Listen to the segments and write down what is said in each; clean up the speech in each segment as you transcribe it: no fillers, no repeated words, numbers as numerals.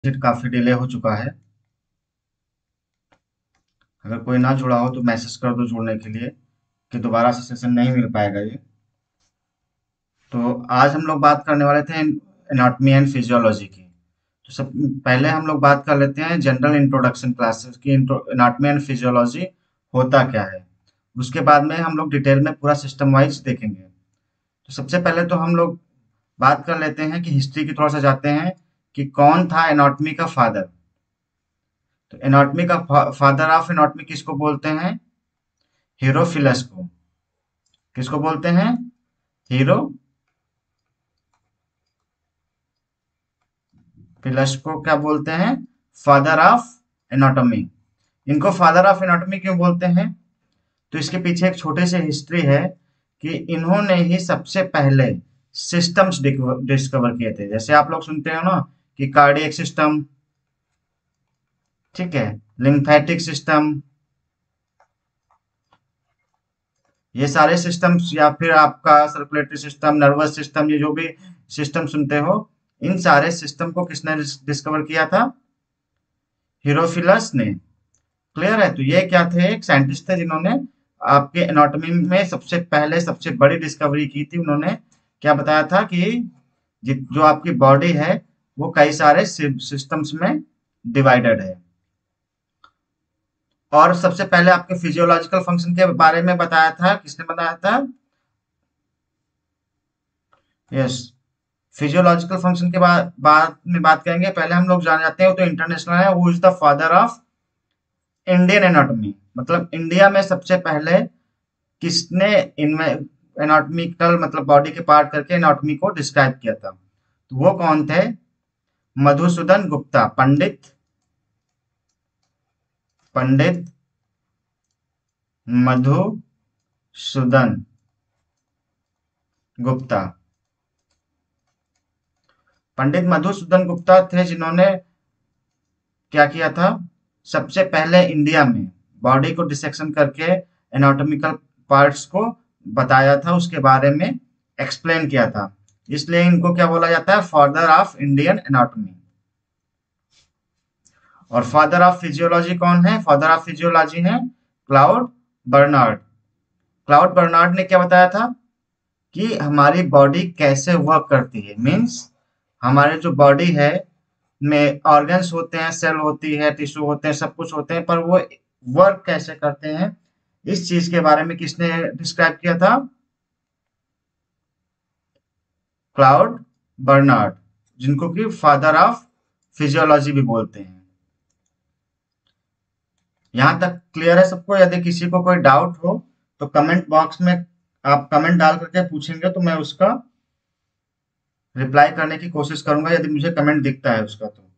काफी डिले हो चुका है। अगर कोई ना जुड़ा हो तो मैसेज कर दो जुड़ने के लिए कि दोबारा से सेशन नहीं मिल पाएगा ये। तो आज हम लोग बात करने वाले थे एनाटॉमी एंड फिजियोलॉजी की। तो सब पहले हम लोग बात कर लेते हैं जनरल इंट्रोडक्शन क्लासेस की। एनाटॉमी एंड फिजियोलॉजी होता क्या है, उसके बाद में हम लोग डिटेल में पूरा सिस्टम वाइज देखेंगे। तो सबसे पहले तो हम लोग बात कर लेते हैं कि हिस्ट्री की थोड़ा सा जाते हैं कि कौन था एनाटॉमी का फादर। तो एनाटॉमी का फादर ऑफ एनाटॉमी किसको बोलते हैं? हीरोफिलस को। किसको बोलते हैं? हीरोफिलस को क्या बोलते हैं? Father of anatomy. इनको फादर ऑफ एनाटॉमी क्यों बोलते हैं? तो इसके पीछे एक छोटी सी हिस्ट्री है कि इन्होंने ही सबसे पहले सिस्टम्स डिस्कवर किए थे। जैसे आप लोग सुनते हो ना कि कार्डियक सिस्टम, ठीक है, लिम्फेटिक सिस्टम, ये सारे सिस्टम्स, या फिर आपका सर्कुलेटरी सिस्टम, नर्वस सिस्टम, ये जो भी सिस्टम सुनते हो, इन सारे सिस्टम को किसने डिस्कवर किया था? हीरोफिलस ने। क्लियर है? तो ये क्या थे? एक साइंटिस्ट थे जिन्होंने आपके एनाटॉमी में सबसे पहले सबसे बड़ी डिस्कवरी की थी। उन्होंने क्या बताया था कि जो आपकी बॉडी है वो कई सारे सिस्टम्स में डिवाइडेड है। और सबसे पहले आपके फिजियोलॉजिकल फंक्शन के बारे में बताया था। किसने बताया था? यस। फिजियोलॉजिकल फंक्शन के बाद में बात करेंगे। पहले हम लोग जान जाते हैं, वो तो इंटरनेशनल है, वो is the father of Indian anatomy. मतलब इंडिया में सबसे पहले किसने एनाटॉमिकल मतलब बॉडी के पार्ट करके एनाटॉमी को डिस्क्राइब किया था? तो वो कौन थे? मधुसूदन गुप्ता। पंडित पंडित मधुसूदन गुप्ता। पंडित मधुसूदन गुप्ता थे जिन्होंने क्या किया था? सबसे पहले इंडिया में बॉडी को डिसेक्शन करके एनाटॉमिकल पार्ट्स को बताया था, उसके बारे में एक्सप्लेन किया था। इसलिए इनको क्या बोला जाता है? Father of Indian anatomy. और फादर ऑफ फिजियोलॉजी कौन है? फादर ऑफ फिजियोलॉजी है क्लाउड बर्नार्ड। क्लाउड बर्नार्ड ने क्या बताया था कि हमारी बॉडी कैसे वर्क करती है। मीन्स हमारे जो बॉडी है में ऑर्गन्स होते हैं, सेल होती है, टिश्यू होते हैं, सब कुछ होते हैं, पर वो वर्क कैसे करते हैं, इस चीज के बारे में किसने डिस्क्राइब किया था? क्लाउड बर्नार्ड, जिनको कि फादर ऑफ फिजियोलॉजी भी बोलते हैं। यहां तक क्लियर है सबको? यदि किसी को कोई डाउट हो तो कमेंट बॉक्स में आप कमेंट डाल करके पूछेंगे तो मैं उसका रिप्लाई करने की कोशिश करूंगा, यदि मुझे कमेंट दिखता है उसका तो।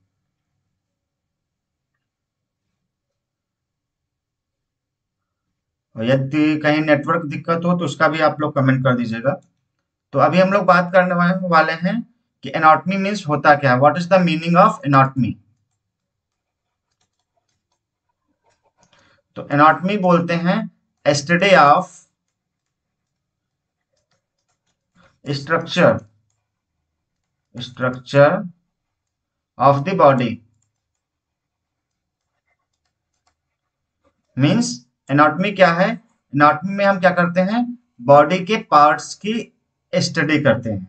और यदि कहीं नेटवर्क दिक्कत हो तो उसका भी आप लोग कमेंट कर दीजिएगा। तो अभी हम लोग बात करने वाले हैं कि एनाटॉमी मीन्स होता क्या है। What is the meaning of anatomy? तो एनाटॉमी बोलते हैं study of structure structure of the body. Means anatomy क्या है? एनाटॉमी में हम क्या करते हैं? बॉडी के पार्ट्स की स्टडी करते हैं।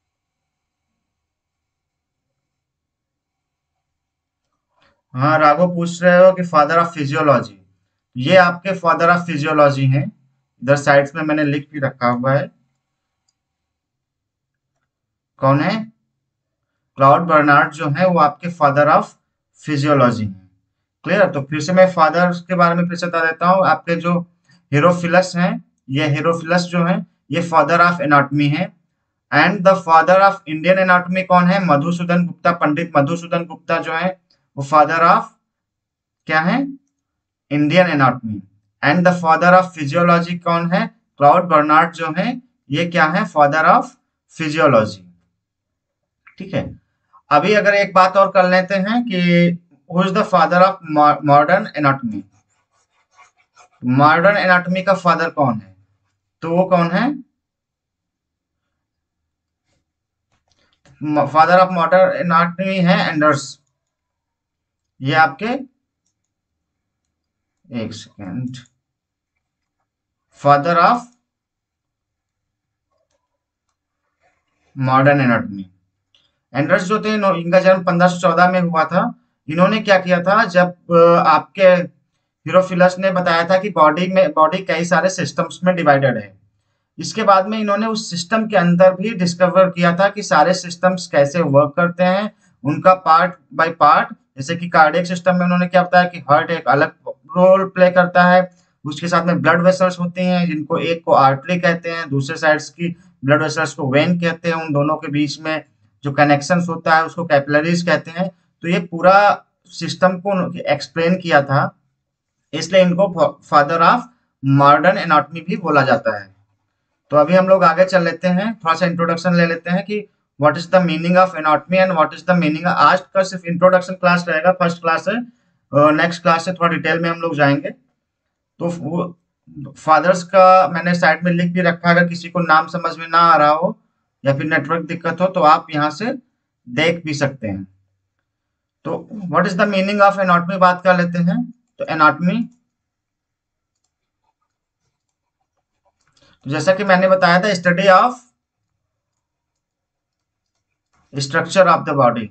हाँ, राघव पूछ रहे हो कि फादर ऑफ फिजियोलॉजी। ये आपके फादर ऑफ फिजियोलॉजी हैं। इधर साइड्स में मैंने लिख भी रखा हुआ है। कौन है? क्लाउड बर्नार्ड जो है वो आपके फादर ऑफ फिजियोलॉजी हैं। क्लियर? तो फिर से मैं फादर के बारे में फिर से बता देता हूँ। आपके जो हीरोफिलस हैं, ये हीरोफिलस जो है ये फादर ऑफ एनाटॉमी है। And the father of Indian anatomy कौन है? मधुसूदन गुप्ता। पंडित मधुसूदन गुप्ता जो है वो फादर ऑफ क्या है? Indian anatomy. And the father of physiology कौन है? क्लाउड बर्नार्ड जो है ये क्या है? Father of physiology. ठीक है। अभी अगर एक बात और कर लेते हैं कि who is the father of modern anatomy. Modern anatomy का फादर कौन है? तो वो कौन है? फादर ऑफ मॉडर्न एनाटॉमी है एंडर्स। ये आपके, एक second, father of modern anatomy. Anders जो थे इनका जन्म 1514 में हुआ था। इन्होंने क्या किया था, जब आपके हीरोफिलस ने बताया था कि बॉडी कई सारे सिस्टम्स में डिवाइडेड है। इसके बाद में इन्होंने उस सिस्टम के अंदर भी डिस्कवर किया था कि सारे सिस्टम्स कैसे वर्क करते हैं, उनका पार्ट बाय पार्ट। जैसे कि कार्डियक सिस्टम में उन्होंने क्या बताया कि हार्ट एक अलग रोल प्ले करता है, उसके साथ में ब्लड वेसल्स होती हैं जिनको एक को आर्टरी कहते हैं, दूसरे साइड्स की ब्लड वेसल्स को वेन कहते हैं। उन दोनों के बीच में जो कनेक्शन होता है उसको कैपिलरीज कहते हैं। तो ये पूरा सिस्टम को एक्सप्लेन किया था, इसलिए इनको फादर ऑफ मॉडर्न एनाटॉमी भी बोला जाता है। तो अभी हम लोग आगे चल लेते हैं, थोड़ा सा इंट्रोडक्शन ले लेते हैं कि what is the meaning of anatomy and what is the meaning. आज का सिर्फ इंट्रोडक्शन क्लास रहेगा, फर्स्ट क्लास है, नेक्स्ट क्लास से थोड़ा डिटेल में हम लोग जाएंगे। तो फादर्स का मैंने साइड में लिख भी रखा है, अगर किसी को नाम समझ में ना आ रहा हो या फिर नेटवर्क दिक्कत हो तो आप यहाँ से देख भी सकते हैं। तो what is the meaning of anatomy बात कर लेते हैं। तो एनाटॉमी, तो जैसा कि मैंने बताया था, study of structure of the body.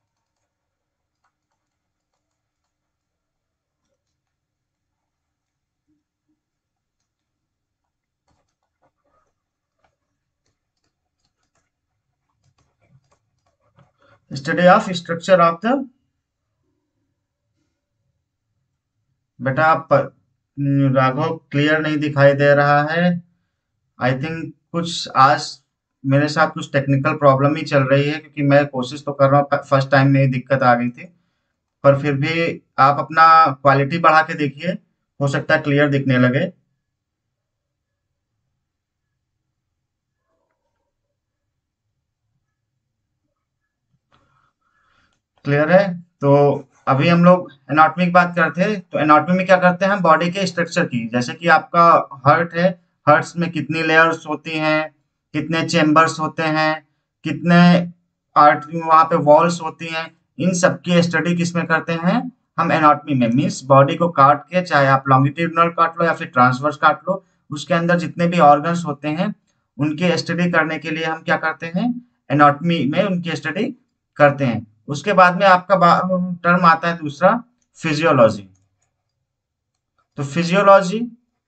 Study of structure of the, बेटा आप राघव क्लियर नहीं दिखाई दे रहा है। आई थिंक कुछ आज मेरे साथ कुछ टेक्निकल प्रॉब्लम ही चल रही है, क्योंकि मैं कोशिश तो कर रहा हूँ, फर्स्ट टाइम में ही दिक्कत आ गई थी। पर फिर भी आप अपना क्वालिटी बढ़ा के देखिए, हो सकता है क्लियर दिखने लगे। क्लियर है? तो अभी हम लोग एनाटॉमी की बात करते हैं। तो एनाटॉमी में क्या करते हैं हम, बॉडी के स्ट्रक्चर की, जैसे कि आपका हार्ट है, हार्ट्स में कितनी लेयर्स होती हैं, कितने चेम्बर्स होते हैं, कितने आर्टरी वहां पे वॉल्स होती हैं, इन सब की स्टडी किसमें करते हैं हम, एनाटॉमी में। मीन्स बॉडी को काट के, चाहे आप लॉन्गिट्यूडनल काट लो या फिर ट्रांसवर्स काट लो, उसके अंदर जितने भी ऑर्गन्स होते हैं उनकी स्टडी करने के लिए हम क्या करते हैं, एनाटॉमी में उनकी स्टडी करते हैं। उसके बाद में आपका टर्म आता है दूसरा, फिजियोलॉजी। तो फिजियोलॉजी,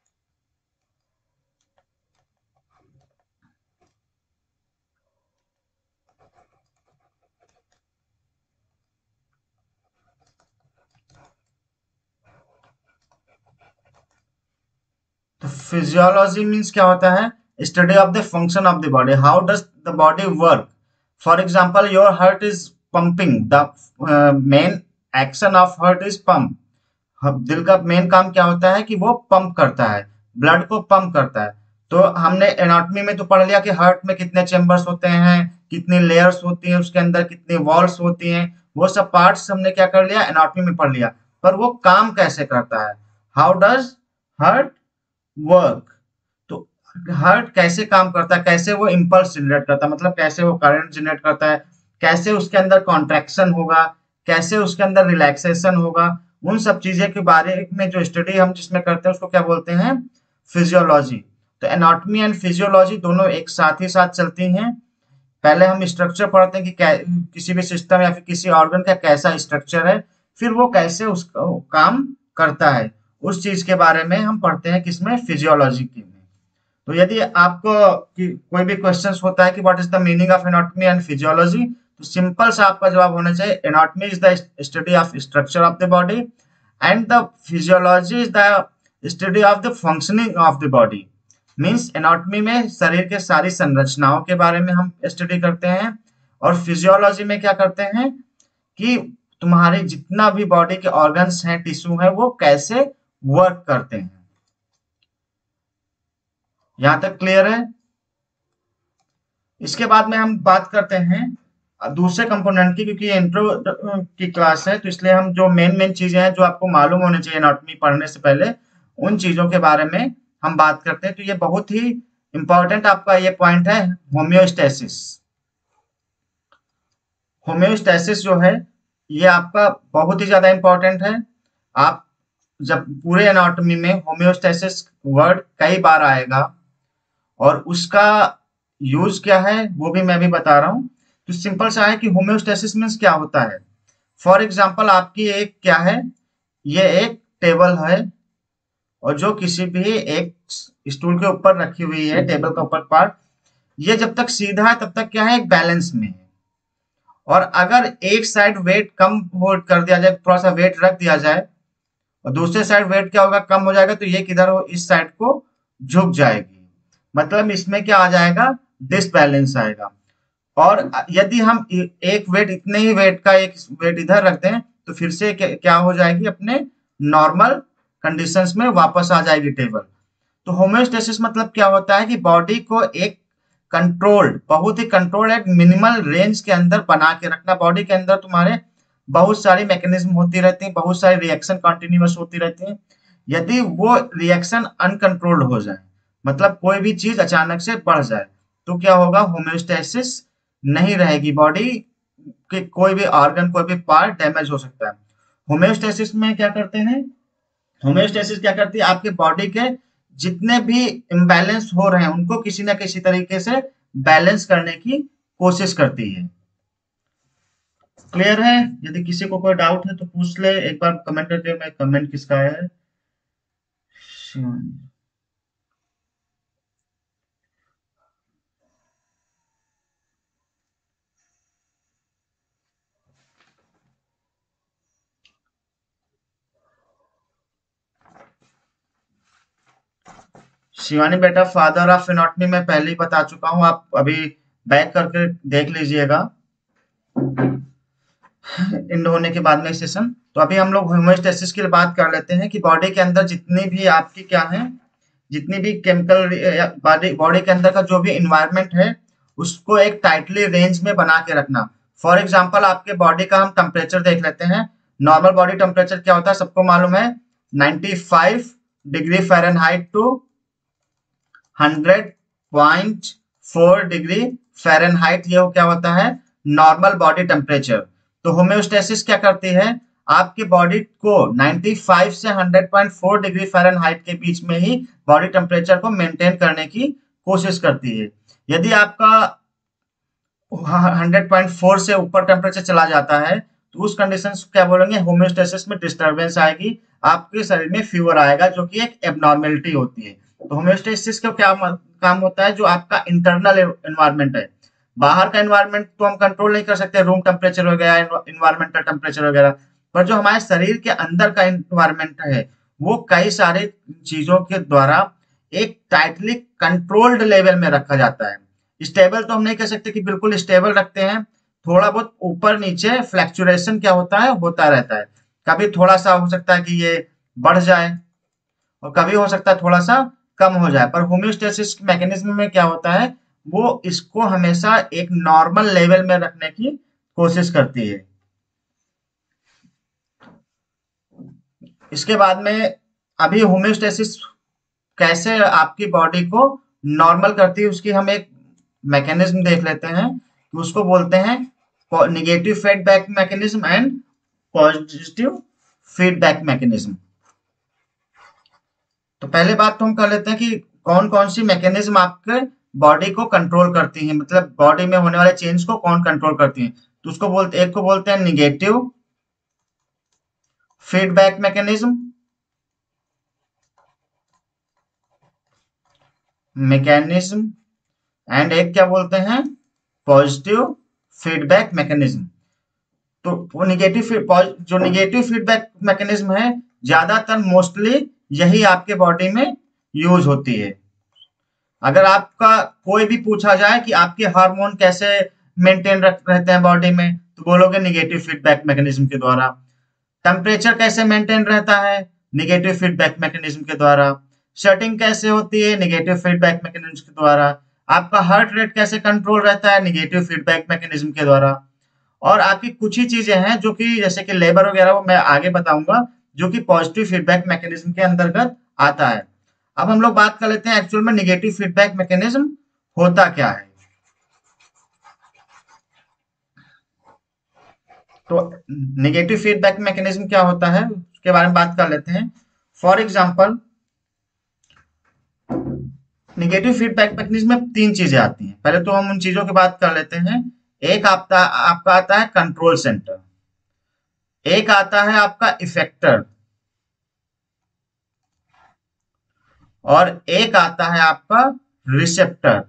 तो फिजियोलॉजी मीन्स क्या होता है, study of the function of the body, how does the body work. For example, your heart is pumping, the main action of heart is pump. दिल का मेन काम क्या होता है कि वो पंप करता है, ब्लड को पंप करता है। तो हमने एनाटॉमी में तो पढ़ लिया कि हार्ट में कितने चेम्बर्स होते हैं, कितनी लेयर्स होती हैं, उसके अंदर कितनी वॉल्स होती हैं, वो सब पार्ट्स हमने क्या कर लिया, एनाटॉमी में पढ़ लिया। पर वो काम कैसे करता है, हाउ डज हार्ट वर्क। तो हार्ट कैसे काम करता है, कैसे वो इम्पल्स जनरेट करता है, मतलब कैसे वो करंट जनरेट करता है, कैसे उसके अंदर कॉन्ट्रैक्शन होगा, कैसे उसके अंदर रिलैक्सेशन होगा, उन सब चीजें के बारे में जो स्टडी हम जिसमें करते हैं उसको क्या बोलते हैं, फिजियोलॉजी। तो एनाटॉमी एंड फिजियोलॉजी दोनों एक साथ ही साथ चलती हैं। पहले हम स्ट्रक्चर पढ़ते हैं कि किसी भी सिस्टम या फिर किसी ऑर्गन का कैसा स्ट्रक्चर है, फिर वो कैसे उसका काम करता है, उस चीज के बारे में हम पढ़ते हैं किसमें, फिजियोलॉजी की में। तो यदि आपको कोई भी क्वेश्चन होता है कि what is the meaning of anatomy and physiology, तो सिंपल सा आपका जवाब होना चाहिए, anatomy is the study of structure of the body and the physiology is the study of the functioning of the body. Means anatomy में शरीर के सारी संरचनाओं के बारे में हम स्टडी करते हैं, और फिजियोलॉजी में क्या करते हैं कि तुम्हारे जितना भी बॉडी के ऑर्गन्स हैं, टिश्यू हैं, वो कैसे वर्क करते हैं। यहां तक क्लियर है? इसके बाद में हम बात करते हैं दूसरे कंपोनेंट की, क्योंकि ये इंट्रो की क्लास है, तो इसलिए हम जो मेन मेन चीजें हैं जो आपको मालूम होनी चाहिए एनाटॉमी पढ़ने से पहले, उन चीजों के बारे में हम बात करते हैं। तो ये बहुत ही इंपॉर्टेंट आपका ये पॉइंट है, होम्योस्टेसिस। होम्योस्टेसिस जो है ये आपका बहुत ही ज्यादा इंपॉर्टेंट है। आप जब पूरे एनाटॉमी में होम्योस्टेसिस वर्ड कई बार आएगा और उसका यूज क्या है वो भी मैं भी बता रहा हूँ। तो सिंपल सा है कि होम्योस्टेसिस मीन्स क्या होता है। फॉर एग्जाम्पल आपकी एक क्या है, ये एक टेबल है और जो किसी भी एक स्टूल के ऊपर रखी हुई है, टेबल का ऊपर पार्ट, ये जब तक सीधा है तब तक क्या है, एक बैलेंस में है। और अगर एक साइड वेट कम होल्ड कर दिया जाए, थोड़ा सा वेट रख दिया जाए और दूसरे साइड वेट क्या होगा, कम हो जाएगा, तो ये किधर हो, इस साइड को झुक जाएगी। मतलब इसमें क्या आ जाएगा, डिसबैलेंस आएगा। और यदि हम एक वेट, इतने ही वेट का एक वेट इधर रख दें तो फिर से क्या हो जाएगी, अपने नॉर्मल कंडीशंस में वापस आ जाएगी टेबल। तो होम्योस्टेसिस मतलब क्या होता है कि बॉडी को एक कंट्रोल्ड, बहुत ही कंट्रोल्ड, एक मिनिमल रेंज के अंदर बना के रखना। बॉडी के अंदर तुम्हारे बहुत सारी मैकेनिज्म होती रहती हैं, बहुत सारी रिएक्शन कंटिन्यूअस होती रहती हैं। यदि वो रिएक्शन अनकंट्रोल्ड हो जाए, मतलब कोई भी चीज अचानक से बढ़ जाए, तो क्या होगा, होम्योस्टेसिस नहीं रहेगी, बॉडी के कोई भी ऑर्गन, कोई भी पार्ट डैमेज हो सकता है। होम्योस्टेसिस में क्या करते हैं, होम्योस्टेसिस क्या करती है, आपके बॉडी के जितने भी इम्बैलेंस हो रहे हैं उनको किसी ना किसी तरीके से बैलेंस करने की कोशिश करती है। क्लियर है? यदि किसी को कोई डाउट है तो पूछ ले एक बार कमेंट करके। मैं कमेंट किसका है, शिवानी। शिवानी बेटा, फादर ऑफ एनाटॉमी मैं पहले ही बता चुका हूँ, आप अभी बैक करके देख लीजिएगा एंड होने के बाद में सेशन। तो अभी हम लोग होम्योस्टेसिस की बात कर लेते हैं कि बॉडी के अंदर जितनी भी आपकी क्या है, जितनी भी केमिकल, बॉडी बॉडी के अंदर का जो भी इन्वायरमेंट है उसको एक टाइटली रेंज में बना के रखना। फॉर एग्जांपल आपके बॉडी का हम टेम्परेचर देख लेते हैं। नॉर्मल बॉडी टेम्परेचर क्या होता है, सबको मालूम है, 95 degree Fahrenheit to 100.4 degree Fahrenheit, ये क्या होता है, नॉर्मल बॉडी टेम्परेचर। तो होम्योस्टेसिस क्या करती है, आपकी बॉडी को 95 से 100.4 डिग्री फ़ारेनहाइट के बीच में ही बॉडी टेम्परेचर को मेंटेन करने की कोशिश करती है। यदि आपका 100.4 से ऊपर टेम्परेचर चला जाता है तो उस कंडीशन को क्या बोलेंगे, होम्योस्टेसिस में डिस्टरबेंस आएगी, आपके शरीर में फीवर आएगा, जो कि एक एबनॉर्मेलिटी होती है। तो होम्योस्टेसिस का क्या काम होता है, जो आपका इंटरनल एनवायरनमेंट है, बाहर का एनवायरनमेंट तो हम कंट्रोल नहीं कर सकते, रूम टेम्परेचर वगैरह, इन्वायरमेंटल टेम्परेचर वगैरह, पर जो हमारे शरीर के अंदर का एनवायरनमेंट है वो कई सारी चीजों के द्वारा एक टाइटली कंट्रोल्ड लेवल में रखा जाता है। स्टेबल तो हम नहीं कह सकते कि बिल्कुल स्टेबल रखते हैं, थोड़ा बहुत ऊपर नीचे फ्लैक्चुएशन क्या होता है, होता रहता है। कभी थोड़ा सा हो सकता है कि ये बढ़ जाए और कभी हो सकता है थोड़ा सा कम हो जाए, पर होम्योस्टेसिस मैकेनिज्म में क्या होता है, वो इसको हमेशा एक नॉर्मल लेवल में रखने की कोशिश करती है। इसके बाद में अभी होम्योस्टेसिस कैसे आपकी बॉडी को नॉर्मल करती है उसकी हम एक मैकेनिज्म देख लेते हैं, कि उसको बोलते हैं negative feedback mechanism and positive feedback mechanism. तो पहले बात तो हम कर लेते हैं कि कौन कौन सी मैकेनिज्म आपके बॉडी को कंट्रोल करती हैं, मतलब बॉडी में होने वाले चेंज को कौन कंट्रोल करती हैं। तो उसको बोलते, एक को बोलते हैं निगेटिव फीडबैक मैकेनिज्म, एंड एक क्या बोलते हैं, पॉजिटिव फीडबैक मैकेनिज्म। तो वो जो निगेटिव फीडबैक मैकेनिज्म है, ज्यादातर मोस्टली यही आपके बॉडी में यूज होती है। अगर आपका कोई भी पूछा जाए कि आपके हार्मोन कैसे मेंटेन रहते हैं बॉडी में, तो बोलोगे निगेटिव फीडबैक मैकेनिज्म के द्वारा। टेम्परेचर कैसे मेंटेन रहता है, निगेटिव फीडबैक मैकेनिज्म के द्वारा। शर्टिंग कैसे होती है, निगेटिव फीडबैक मैकेनिज्म के द्वारा। आपका हार्ट रेट कैसे कंट्रोल रहता है, निगेटिव फीडबैक मैकेनिज्म के द्वारा। और आपकी कुछ ही चीजें हैं जो कि जैसे कि लेबर वगैरह, वो मैं आगे बताऊंगा, जो कि पॉजिटिव फीडबैक मैकेनिज्म के अंतर्गत आता है। अब हम लोग बात कर लेते हैं एक्चुअल में निगेटिव फीडबैक मैकेनिज्म होता क्या है। तो नेगेटिव फीडबैक मैकेनिज्म क्या होता है उसके बारे में बात कर लेते हैं। For example, negative feedback mechanism में तीन चीजें आती हैं। पहले तो हम उन चीजों की बात कर लेते हैं। एक आपका आता है कंट्रोल सेंटर, एक आता है आपका इफेक्टर, और एक आता है आपका रिसेप्टर।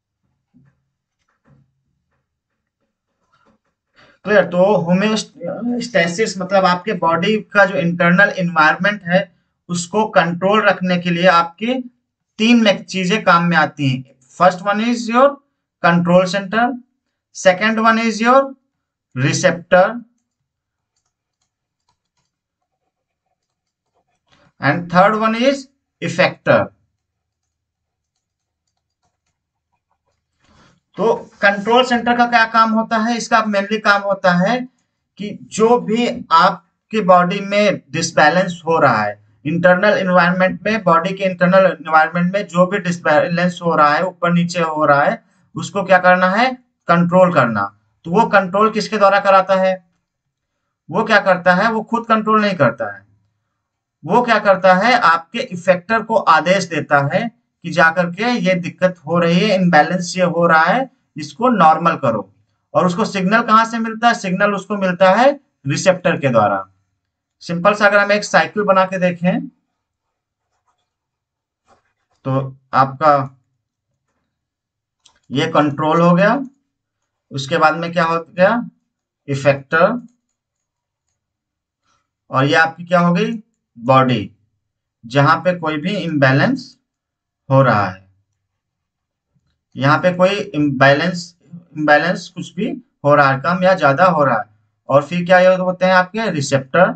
क्लियर? तो होम्योस्टेसिस मतलब आपके बॉडी का जो इंटरनल एनवायरनमेंट है उसको कंट्रोल रखने के लिए आपकी तीन चीजें काम में आती हैं। First one is your control centre, second one is your receptor, and third one is effector. तो कंट्रोल सेंटर का क्या काम होता है? इसका मेनली काम होता है कि जो भी आपके बॉडी में डिसबैलेंस हो रहा है, इंटरनल एनवायरनमेंट में, बॉडी के इंटरनल एनवायरनमेंट में जो भी डिसबैलेंस हो रहा है, ऊपर नीचे हो रहा है, उसको क्या करना है? कंट्रोल करना। तो वो कंट्रोल किसके द्वारा कराता है? वो क्या करता है? वो खुद कंट्रोल नहीं करता है, वो क्या करता है? आपके इफेक्टर को आदेश देता है कि जाकर के ये दिक्कत हो रही है, इनबैलेंस ये हो रहा है, इसको नॉर्मल करो। और उसको सिग्नल कहाँ से मिलता है? सिग्नल उसको मिलता है रिसेप्टर के द्वारा। सिंपल सा अगर हम एक साइकिल बना के देखें तो आपका ये कंट्रोल हो गया, उसके बाद में क्या हो गया? इफेक्टर, और ये आपकी क्या हो गई? बॉडी, जहां पे कोई भी इम्बैलेंस हो रहा है, यहाँ पे कोई इम्बैलेंस इम्बैलेंस कुछ भी हो रहा है, कम या ज्यादा हो रहा है। और फिर क्या ये होते हैं आपके रिसेप्टर,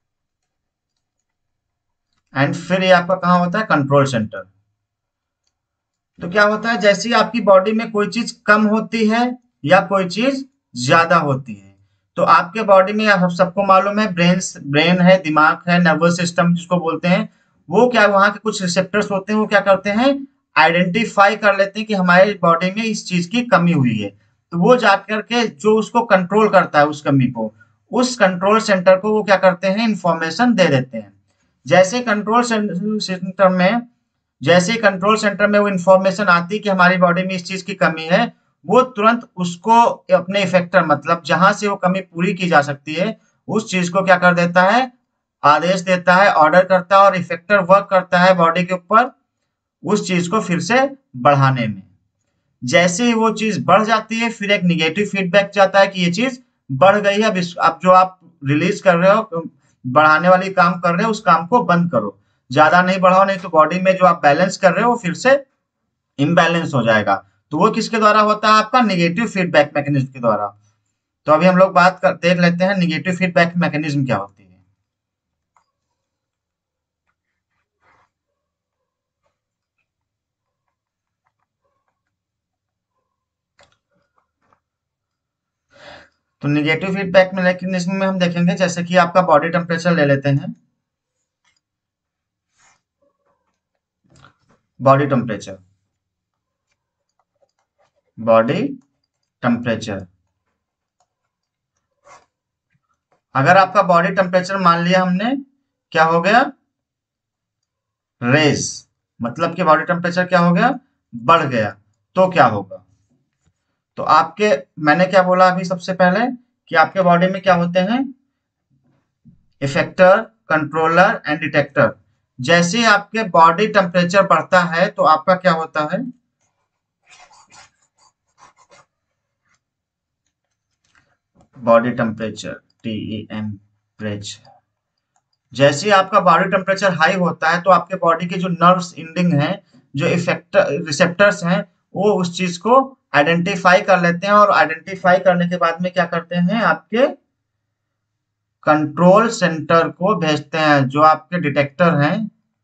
एंड फिर ये आपका कहाँ होता है? Control centre. तो क्या होता है? जैसे ही आपकी बॉडी में कोई चीज कम होती है या कोई चीज ज्यादा होती है, तो आपके बॉडी में, आप सबको मालूम है, ब्रेन है, दिमाग है, नर्वस सिस्टम जिसको बोलते हैं, वो क्या, वहां के कुछ रिसेप्टर्स होते हैं, वो क्या करते हैं? आइडेंटिफाई कर लेते हैं कि हमारी बॉडी में इस चीज की कमी हुई है। तो वो जाकर के जो उसको कंट्रोल करता है, उस कमी को, उस कंट्रोल सेंटर को वो क्या करते हैं? इंफॉर्मेशन दे देते हैं। जैसे कंट्रोल सेंटर में जैसे ही कंट्रोल सेंटर में वो इंफॉर्मेशन आती है कि हमारी बॉडी में इस चीज की कमी है, वो तुरंत उसको अपने इफेक्टर, मतलब जहां से वो कमी पूरी की जा सकती है, उस चीज को क्या कर देता है? आदेश देता है, ऑर्डर करता है, और इफेक्टर वर्क करता है बॉडी के ऊपर उस चीज को फिर से बढ़ाने में। जैसे ही वो चीज बढ़ जाती है, फिर एक निगेटिव फीडबैक जाता है कि ये चीज बढ़ गई है, अब जो आप रिलीज कर रहे हो, बढ़ाने वाली काम कर रहे हो, उस काम को बंद करो, ज्यादा नहीं बढ़ाओ, नहीं तो बॉडी में जो आप बैलेंस कर रहे हो वो फिर से इम्बैलेंस हो जाएगा। तो वो किसके द्वारा होता है? आपका निगेटिव फीडबैक मैकेनिज्म के द्वारा। तो अभी हम लोग देख लेते हैं निगेटिव फीडबैक मैकेनिज्म क्या होती है। तो निगेटिव फीडबैक मैकेनिज्म में हम देखेंगे, जैसे कि आपका बॉडी टेम्परेचर ले लेते हैं। बॉडी टेम्परेचर, बॉडी टेम्परेचर, अगर आपका बॉडी टेम्परेचर मान लिया हमने, क्या हो गया? रेज, मतलब कि बॉडी टेम्परेचर क्या हो गया? बढ़ गया। तो क्या होगा? तो आपके, मैंने क्या बोला अभी सबसे पहले, कि आपके बॉडी में क्या होते हैं? Effector, controller and detector. जैसे ही आपके बॉडी टेम्परेचर बढ़ता है तो आपका क्या होता है? बॉडी टेम्परेचर, टेम्परेचर, जैसे ही आपका बॉडी टेम्परेचर हाई होता है तो आपके बॉडी के जो नर्व्स एंडिंग हैं, जो इफेक्टर रिसेप्टर्स हैं, वो उस चीज को आइडेंटिफाई कर लेते हैं, और आइडेंटिफाई करने के बाद में क्या करते हैं? आपके कंट्रोल सेंटर को भेजते हैं, जो आपके डिटेक्टर हैं,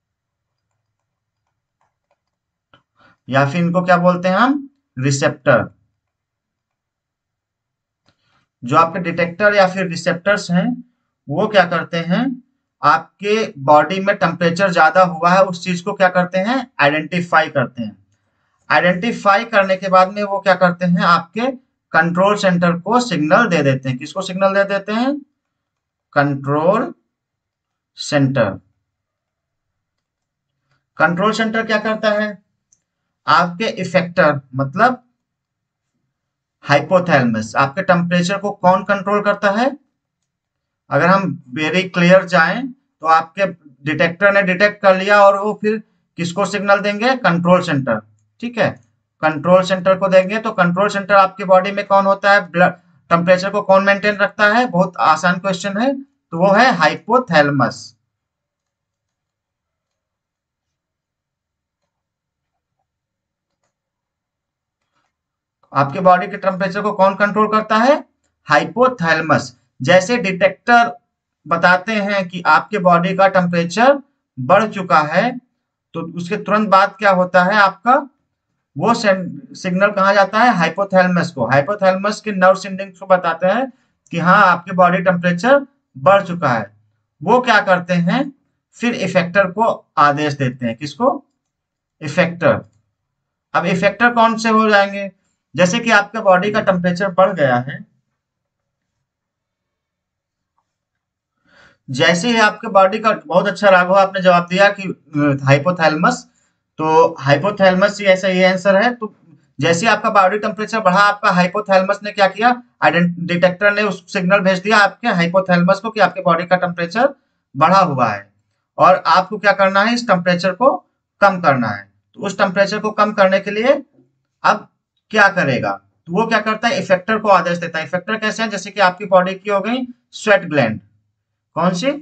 या फिर इनको क्या बोलते हैं हम? रिसेप्टर। जो आपके डिटेक्टर या फिर रिसेप्टर्स हैं, वो क्या करते हैं? आपके बॉडी में टेम्परेचर ज्यादा हुआ है, उस चीज को क्या करते हैं? आइडेंटिफाई करते हैं। आइडेंटिफाई करने के बाद में वो क्या करते हैं? आपके कंट्रोल सेंटर को सिग्नल दे देते हैं। किसको सिग्नल दे देते हैं? Control centre. कंट्रोल सेंटर क्या करता है? आपके इफेक्टर मतलब हाइपोथैलेमस, आपके टेम्परेचर को कौन कंट्रोल करता है? अगर हम वेरी क्लियर जाएं तो आपके डिटेक्टर ने डिटेक्ट कर लिया और वो फिर किसको सिग्नल देंगे? Control centre. ठीक है, कंट्रोल सेंटर को देंगे। तो कंट्रोल सेंटर आपकी बॉडी में कौन होता है? ब्लड टेम्परेचर को कौन मेंटेन रखता है? बहुत आसान क्वेश्चन है, तो वो है हाइपोथैलेमस। आपके बॉडी के टेम्परेचर को कौन कंट्रोल करता है? हाइपोथैलेमस। जैसे डिटेक्टर बताते हैं कि आपके बॉडी का टेम्परेचर बढ़ चुका है, तो उसके तुरंत बाद क्या होता है? आपका वो सिग्नल कहाँ जाता है? हाइपोथैलेमस को। हाइपोथैलेमस के नर्व सेंडिंग्स को बताते हैं कि हाँ, आपके बॉडी टेम्परेचर बढ़ चुका है। वो क्या करते हैं? फिर इफेक्टर को आदेश देते हैं। किसको? इफेक्टर। अब इफेक्टर कौन से हो जाएंगे? जैसे कि आपके बॉडी का टेम्परेचर बढ़ गया है, जैसे ही आपके बॉडी का, बहुत अच्छा राघव आपने जवाब दिया कि हाइपोथैलेमस, तो हाइपोथैलेमस ही ऐसा ये आंसर है। तो जैसे ही आपका बॉडी टेम्परेचर बढ़ा, आपका हाइपोथैलेमस ने क्या किया? डिटेक्टर ने उस सिग्नल भेज दिया आपके हाइपोथैलेमस को कि आपके बॉडी का टेम्परेचर बढ़ा हुआ है और आपको क्या करना है? इस टेम्परेचर को कम करना है। तो उस टेम्परेचर को कम करने के लिए अब क्या करेगा? तो वो क्या करता है? इफेक्टर को आदेश देता है। इफेक्टर कैसे है? जैसे कि आपकी बॉडी की हो गई स्वेट ग्लैंड। कौन सी?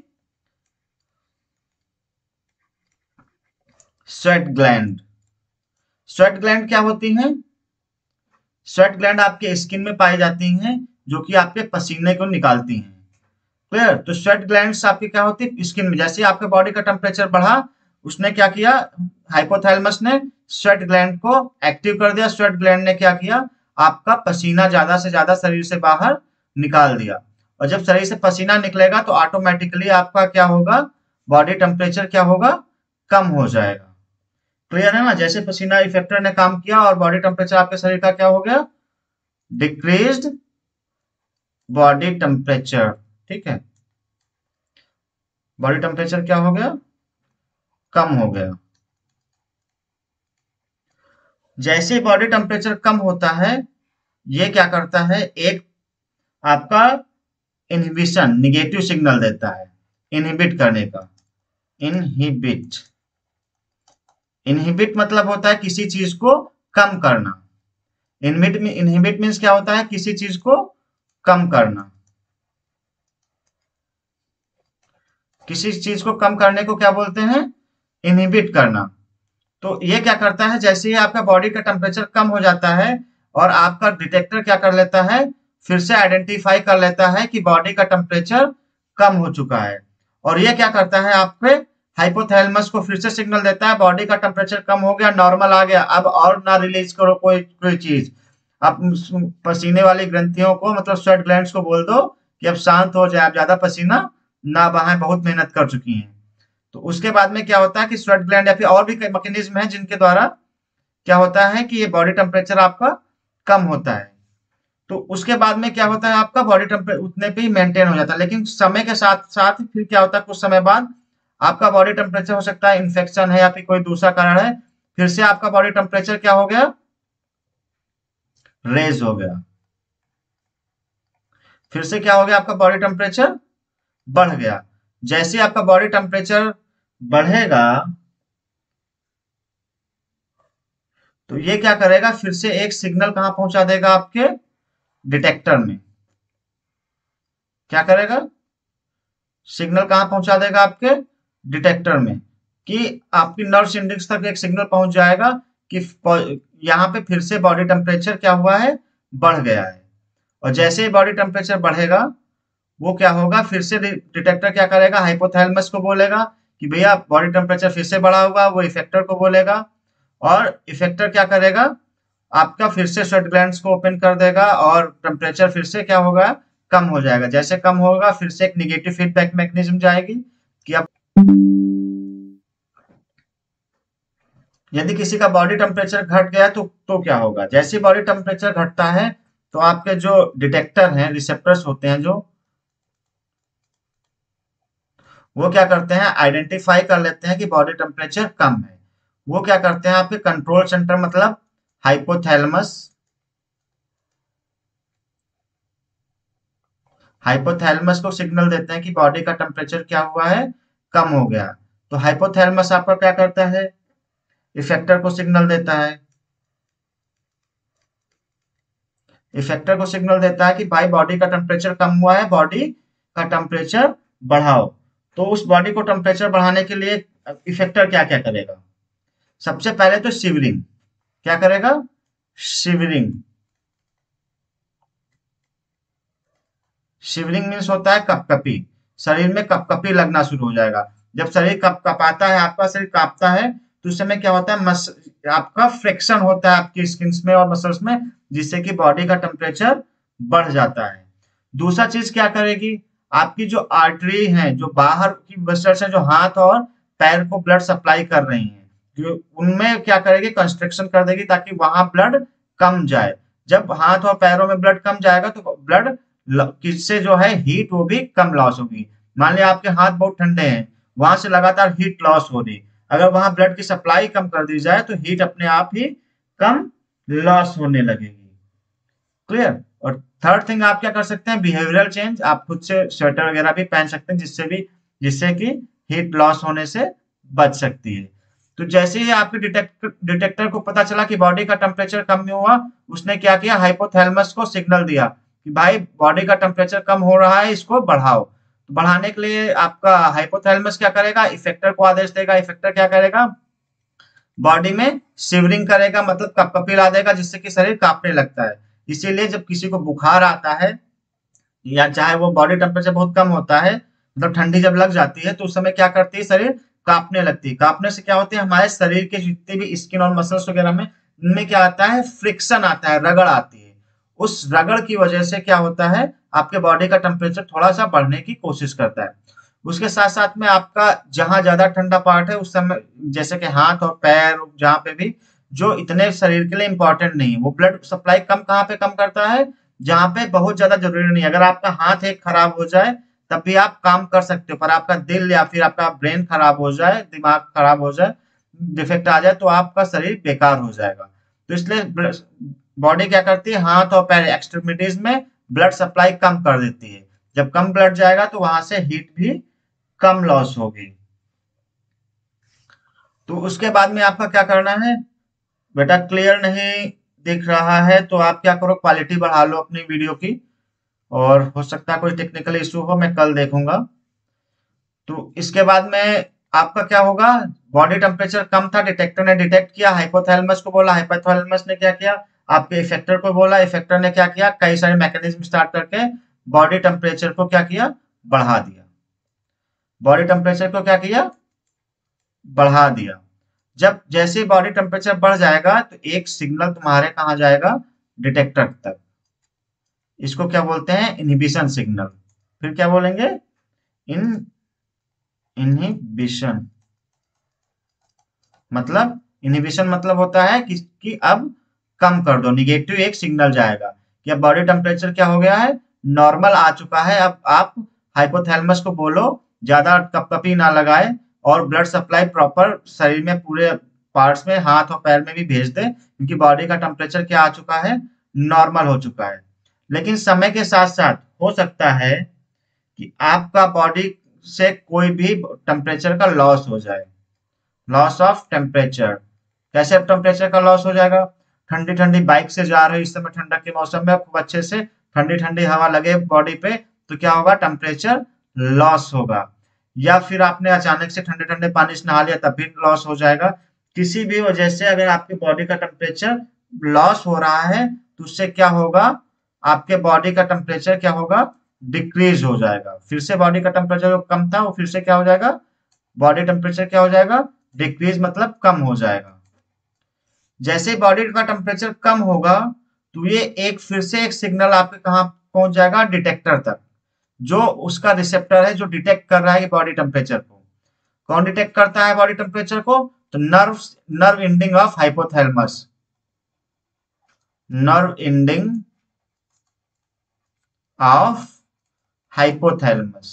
Sweat gland. स्वेट ग्लैंड क्या होती हैं? स्वेट ग्लैंड आपके स्किन में पाई जाती हैं, जो कि आपके पसीने को निकालती हैं। क्लियर? तो स्वेट ग्लैंड्स आपकी क्या होती है? स्किन में। जैसे आपके बॉडी का टेम्परेचर बढ़ा, उसने क्या किया? हाइपोथैलेमस ने स्वेट ग्लैंड को एक्टिव कर दिया। स्वेट ग्लैंड ने क्या किया? आपका पसीना ज्यादा से ज्यादा शरीर से बाहर निकाल दिया। और जब शरीर से पसीना निकलेगा तो ऑटोमेटिकली आपका क्या होगा? बॉडी टेम्परेचर क्या होगा? कम हो जाएगा। क्लियर है ना? जैसे पसीना इफेक्टर ने काम किया और बॉडी टेम्परेचर आपके शरीर का क्या हो गया? Decreased body temperature. ठीक है, बॉडी टेम्परेचर क्या हो गया? कम हो गया। जैसे ही बॉडी टेम्परेचर कम होता है, ये क्या करता है? एक आपका इनहिबिशन, निगेटिव सिग्नल देता है, इनहिबिट करने का। इनहिबिट। इनहिबिट मतलब होता है किसी चीज को कम करना। इनहिबिट मीन्स क्या होता है? किसी चीज को कम करना। किसी चीज को कम करने को क्या बोलते हैं? इनहिबिट करना। तो ये क्या करता है? जैसे ही आपका बॉडी का टेम्परेचर कम हो जाता है और आपका डिटेक्टर क्या कर लेता है? फिर से आइडेंटिफाई कर लेता है कि बॉडी का टेम्परेचर कम हो चुका है। और ये क्या करता है? आप पे हाइपोथैलेमस को फिर से सिग्नल देता है, बॉडी का टेम्परेचर कम हो गया, नॉर्मल आ गया, अब और ना रिलीज करो कोई कोई चीज। आप पसीने वाली ग्रंथियों को, मतलब स्वेट ग्लैंड्स को बोल दो कि अब शांत हो जाए, आप ज्यादा पसीना ना बहाएं, बहुत मेहनत कर चुकी हैं। तो उसके बाद में क्या होता है कि स्वेट ग्लैंड या फिर और भी कई मैकेनिज्म है जिनके द्वारा क्या होता है कि ये बॉडी टेम्परेचर आपका कम होता है। तो उसके बाद में क्या होता है? आपका बॉडी टेम्परेचर उतने पे ही मेंटेन हो जाता है। लेकिन समय के साथ साथ फिर क्या होता है? कुछ समय बाद आपका बॉडी टेम्परेचर, हो सकता है इन्फेक्शन है या फिर कोई दूसरा कारण है, फिर से आपका बॉडी टेम्परेचर क्या हो गया? रेज हो गया। फिर से क्या हो गया? आपका बॉडी टेम्परेचर बढ़ गया। जैसे आपका बॉडी टेम्परेचर बढ़ेगा, तो ये क्या करेगा? फिर से एक सिग्नल कहां पहुंचा देगा? आपके डिटेक्टर में। क्या करेगा? सिग्नल कहां पहुंचा देगा? आपके डिटेक्टर में, कि आपकी नर्व सिंडिक्स तक एक सिग्नल पहुंच जाएगा कि यहाँ पे फिर से बॉडी टेम्परेचर क्या हुआ है? बढ़ गया है। और जैसे ही बॉडी टेम्परेचर बढ़ेगा, वो क्या होगा? फिर से डिटेक्टर क्या करेगा? हाइपोथैलेमस को बोलेगा कि भैया बॉडी टेम्परेचर फिर से बढ़ा हुआ, वो इफेक्टर को बोलेगा और इफेक्टर क्या करेगा? आपका फिर से स्वेट ग्लैंड्स को ओपन कर देगा और टेम्परेचर फिर से क्या होगा? कम हो जाएगा। जैसे कम होगा, फिर से एक निगेटिव फीडबैक मैकेनिज्म जाएगी कि अब यदि किसी का बॉडी टेम्परेचर घट गया तो क्या होगा? जैसे बॉडी टेम्परेचर घटता है, तो आपके जो डिटेक्टर हैं, रिसेप्टर्स होते हैं जो, वो क्या करते हैं, आइडेंटिफाई कर लेते हैं कि बॉडी टेम्परेचर कम है। वो क्या करते हैं, आपके कंट्रोल सेंटर मतलब हाइपोथैलेमस, हाइपोथैलेमस को सिग्नल देते हैं कि बॉडी का टेम्परेचर क्या हुआ है, कम हो गया। तो हाइपोथैलेमस आपका क्या करता है, इफेक्टर को सिग्नल देता है, इफेक्टर को सिग्नल देता है कि भाई बॉडी का टेम्परेचर कम हुआ है, बॉडी का टेम्परेचर बढ़ाओ। तो उस बॉडी को टेम्परेचर बढ़ाने के लिए इफेक्टर क्या क्या करेगा, सबसे पहले तो शिवरिंग, क्या करेगा, शिवरिंग। शिवरिंग मीन्स होता है कपकपी, शरीर में कपकपी लगना शुरू हो जाएगा। जब शरीर कपकपाता है, आपका शरीर कांपता है, तो उस समय क्या होता है, आपका फ्रिक्शन होता है आपकी स्किन में और मसल्स में, जिससे कि बॉडी का टेम्परेचर बढ़ जाता है। दूसरा चीज क्या करेगी, आपकी जो आर्टरी है, जो बाहर की वेसल्स है, जो हाथ और पैर को ब्लड सप्लाई कर रही है, जो उनमें क्या करेगी, कंस्ट्रक्शन कर देगी ताकि वहां ब्लड कम जाए। जब हाथ और पैरों में ब्लड कम जाएगा तो ब्लड किससे जो है, हीट वो भी कम लॉस होगी। मान लिया आपके हाथ बहुत ठंडे हैं, वहां से लगातार हीट लॉस हो रही, अगर वहां ब्लड की सप्लाई कम कर दी जाए तो हीट अपने आप ही कम लॉस होने लगेगी। क्लियर। और थर्ड थिंग आप क्या कर सकते हैं, बिहेवियरल चेंज, आप खुद से स्वेटर वगैरह भी पहन सकते हैं, जिससे कि हीट लॉस होने से बच सकती है। तो जैसे ही आपके डिटेक्टर को पता चला कि बॉडी का टेम्परेचर कम नहीं हुआ, उसने क्या किया, हाइपोथैलेमस को सिग्नल दिया कि भाई बॉडी का टेम्परेचर कम हो रहा है, इसको बढ़ाओ। तो बढ़ाने के लिए आपका हाइपोथैलेमस क्या करेगा, इफेक्टर को आदेश देगा। इफेक्टर क्या करेगा, बॉडी में शिवरिंग करेगा, मतलब कपकपी ला देगा, जिससे कि शरीर कांपने लगता है। इसीलिए जब किसी को बुखार आता है, या चाहे वो बॉडी टेम्परेचर बहुत कम होता है, मतलब ठंडी जब लग जाती है, तो उस समय क्या करती है, शरीर कांपने लगती है। कांपने से क्या होती है, हमारे शरीर के जितने भी स्किन और मसल्स वगैरह में, इनमें क्या आता है, फ्रिक्शन आता है, रगड़ आती है। उस रगड़ की वजह से क्या होता है, आपके बॉडी का टेम्परेचर थोड़ा सा बढ़ने की कोशिश करता है। उसके साथ साथ में आपका जहां ज्यादा ठंडा पार्ट है उस समय, जैसे कि हाथ और पैर, जहां पे भी, जो इतने शरीर के लिए इंपॉर्टेंट नहीं है, वो ब्लड सप्लाई कम कहाँ पे कम करता है, जहां पे बहुत ज्यादा जरूरी नहीं है। अगर आपका हाथ एक खराब हो जाए तब भी आप काम कर सकते हो, पर आपका दिल या फिर आपका ब्रेन खराब हो जाए, दिमाग खराब हो जाए, डिफेक्ट आ जाए, तो आपका शरीर बेकार हो जाएगा। तो इसलिए बॉडी क्या करती है, हाथ और पैर एक्सट्रीमिटीज में ब्लड सप्लाई कम कर देती है। जब कम ब्लड जाएगा तो वहां से हीट भी कम लॉस होगी। तो उसके बाद में आपका क्या करना है, बेटा क्लियर नहीं दिख रहा है तो आप क्या करो, क्वालिटी बढ़ा लो अपनी वीडियो की, और हो सकता है कोई टेक्निकल इशू हो, मैं कल देखूंगा। तो इसके बाद में आपका क्या होगा, बॉडी टेम्परेचर कम था, डिटेक्टर ने डिटेक्ट किया, हाइपोथैलेमस को बोला, हाइपोथैलेमस ने क्या किया, आपके इफेक्टर को बोला, इफेक्टर ने क्या किया, कई सारे मैकेनिज्म स्टार्ट करके बॉडी टेम्परेचर को क्या किया, बढ़ा दिया। बॉडी टेम्परेचर को क्या किया, बढ़ा दिया। जब जैसे बॉडी टेम्परेचर बढ़ जाएगा तो एक सिग्नल तुम्हारे कहाँ जाएगा, डिटेक्टर तक। इसको क्या बोलते हैं, इनहिबिशन सिग्नल। फिर क्या बोलेंगे, इन इनहिबिशन मतलब, इनहिबिशन मतलब होता है कि अब कम कर दो, निगेटिव एक सिग्नल जाएगा कि अब बॉडी टेम्परेचर क्या हो गया है, नॉर्मल आ चुका है। अब आप हाइपोथैलेमस को बोलो ज्यादा कपकपी ना लगाए, और ब्लड सप्लाई प्रॉपर शरीर में पूरे पार्ट्स में, हाथ और पैर में भी भेज दे, क्योंकि बॉडी का टेम्परेचर क्या आ चुका है, नॉर्मल हो चुका है। लेकिन समय के साथ साथ हो सकता है कि आपका बॉडी से कोई भी टेम्परेचर का लॉस हो जाए। लॉस ऑफ टेम्परेचर, कैसे टेम्परेचर का लॉस हो जाएगा, ठंडी ठंडी बाइक से जा रहे हो इस समय ठंडक के मौसम में, खूब अच्छे से ठंडी ठंडी हवा लगे बॉडी पे, तो क्या होगा, टेम्परेचर लॉस होगा। या फिर आपने अचानक से ठंडे ठंडे पानी से नहा लिया, तब भी लॉस हो जाएगा। किसी भी वजह से अगर आपकी बॉडी का टेम्परेचर लॉस हो रहा है, तो उससे क्या होगा, आपके बॉडी का टेम्परेचर क्या होगा, डिक्रीज हो जाएगा। फिर से बॉडी का टेम्परेचर जो कम था वो फिर से क्या हो जाएगा, बॉडी टेम्परेचर क्या हो जाएगा, डिक्रीज मतलब कम हो जाएगा। जैसे बॉडी का टेम्परेचर कम होगा, तो ये एक फिर से एक सिग्नल आपके कहाँ पहुंच जाएगा, डिटेक्टर तक, जो उसका रिसेप्टर है, जो डिटेक्ट कर रहा है बॉडी टेम्परेचर को। कौन डिटेक्ट करता है बॉडी टेम्परेचर को, तो nerve, nerve ending of hypothalamus, nerve ending of hypothalamus.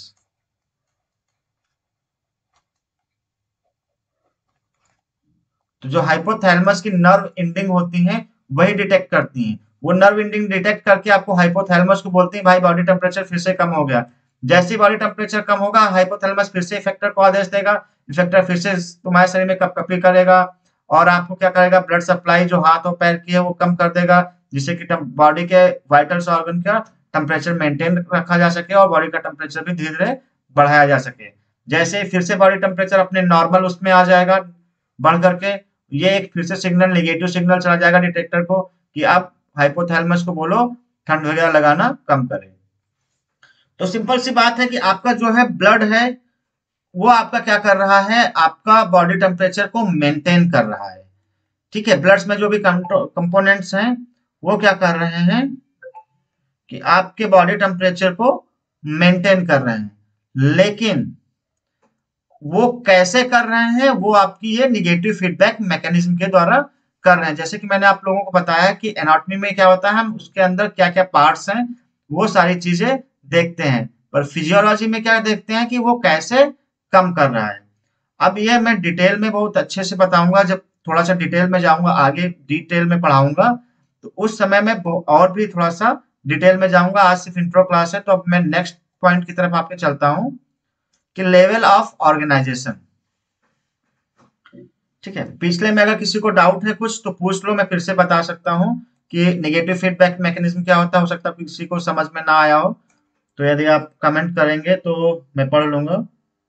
तो जो हाइपोथैलेमस की नर्व एंडिंग होती हैं वही डिटेक्ट करती हैं। वो नर्व एंडिंग डिटेक्ट करके आपको हाइपोथैलेमस को बोलती है भाई बॉडी टेम्परेचर फिर से कम हो गया। जैसे ही बॉडी टेम्परेचर कम होगा हाइपोथैलेमस फिर से इफेक्टर को आदेश देगा। इफेक्टर फिर से तुम्हारे शरीर में कपकपी करेगा और आपको क्या करेगा, ब्लड सप्लाई जो हाथ और पैर की है वो कम कर देगा, जिससे कि बॉडी के वाइटल्स ऑर्गन का टेम्परेचर मेंटेन रखा जा सके और बॉडी का टेम्परेचर भी धीरे धीरे बढ़ाया जा सके। जैसे ही फिर से बॉडी टेम्परेचर अपने नॉर्मल उसमें आ जाएगा बढ़ करके, ये एक फिर से सिग्नल, नेगेटिव सिग्नल चला जाएगा डिटेक्टर को कि आप हाइपोथैलेमस को बोलो ठंड वगैरह लगाना कम करे। तो सिंपल सी बात है कि आपका जो है ब्लड है वो आपका क्या कर रहा है, आपका बॉडी टेम्परेचर को मेंटेन कर रहा है। ठीक है, ब्लड्स में जो भी कंपोनेंट्स हैं वो क्या कर रहे हैं कि आपके बॉडी टेम्परेचर को मेंटेन कर रहे हैं। लेकिन वो कैसे कर रहे हैं, वो आपकी ये निगेटिव फीडबैक मैकेनिज्म के द्वारा कर रहे हैं। जैसे कि मैंने आप लोगों को बताया कि एनाटॉमी में क्या होता है, हम उसके अंदर क्या क्या पार्ट्स हैं वो सारी चीजें देखते हैं, पर फिजियोलॉजी में क्या देखते हैं कि वो कैसे कम कर रहा है। अब ये मैं डिटेल में बहुत अच्छे से बताऊंगा, जब थोड़ा सा डिटेल में जाऊंगा आगे डिटेल में पढ़ाऊंगा तो उस समय में और भी थोड़ा सा डिटेल में जाऊंगा। आज सिर्फ इंट्रो क्लास है, तो अब मैं नेक्स्ट पॉइंट की तरफ आपके चलता हूँ कि लेवल ऑफ ऑर्गेनाइजेशन। ठीक है, पिछले में अगर किसी को डाउट है कुछ तो पूछ लो, मैं फिर से बता सकता हूँ कि नेगेटिव फीडबैक मैकेनिज्म क्या होता है। हो सकता है किसी को समझ में ना आया हो, तो यदि आप कमेंट करेंगे तो मैं पढ़ लूंगा।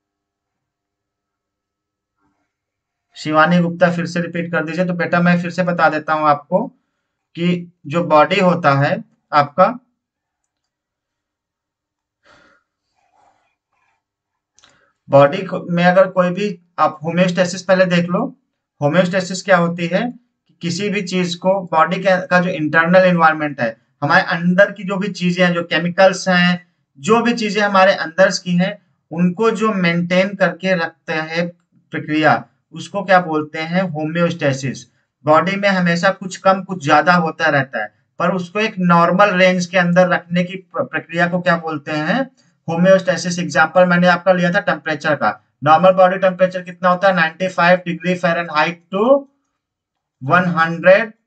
शिवानी गुप्ता फिर से रिपीट कर दीजिए। तो बेटा मैं फिर से बता देता हूँ आपको कि जो बॉडी होता है आपका, बॉडी में अगर कोई भी, आप होम्योस्टेसिस पहले देख लो। होम्योस्टेसिस क्या होती है कि किसी भी चीज को बॉडी का जो इंटरनल एनवायरनमेंट है, हमारे अंदर की जो भी चीजें हैं, जो केमिकल्स हैं, जो भी चीजें हमारे अंदर की हैं, उनको जो मेंटेन करके रखते हैं प्रक्रिया, उसको क्या बोलते हैं, होम्योस्टेसिस। बॉडी में हमेशा कुछ कम कुछ ज्यादा होता रहता है, पर उसको एक नॉर्मल रेंज के अंदर रखने की प्रक्रिया को क्या बोलते हैं, होम्योस्टेसिस। एग्जांपल मैंने आपका लिया था टेम्परेचर का। नॉर्मल बॉडी टेम्परेचर कितना होता है, 95 degree Fahrenheit to 100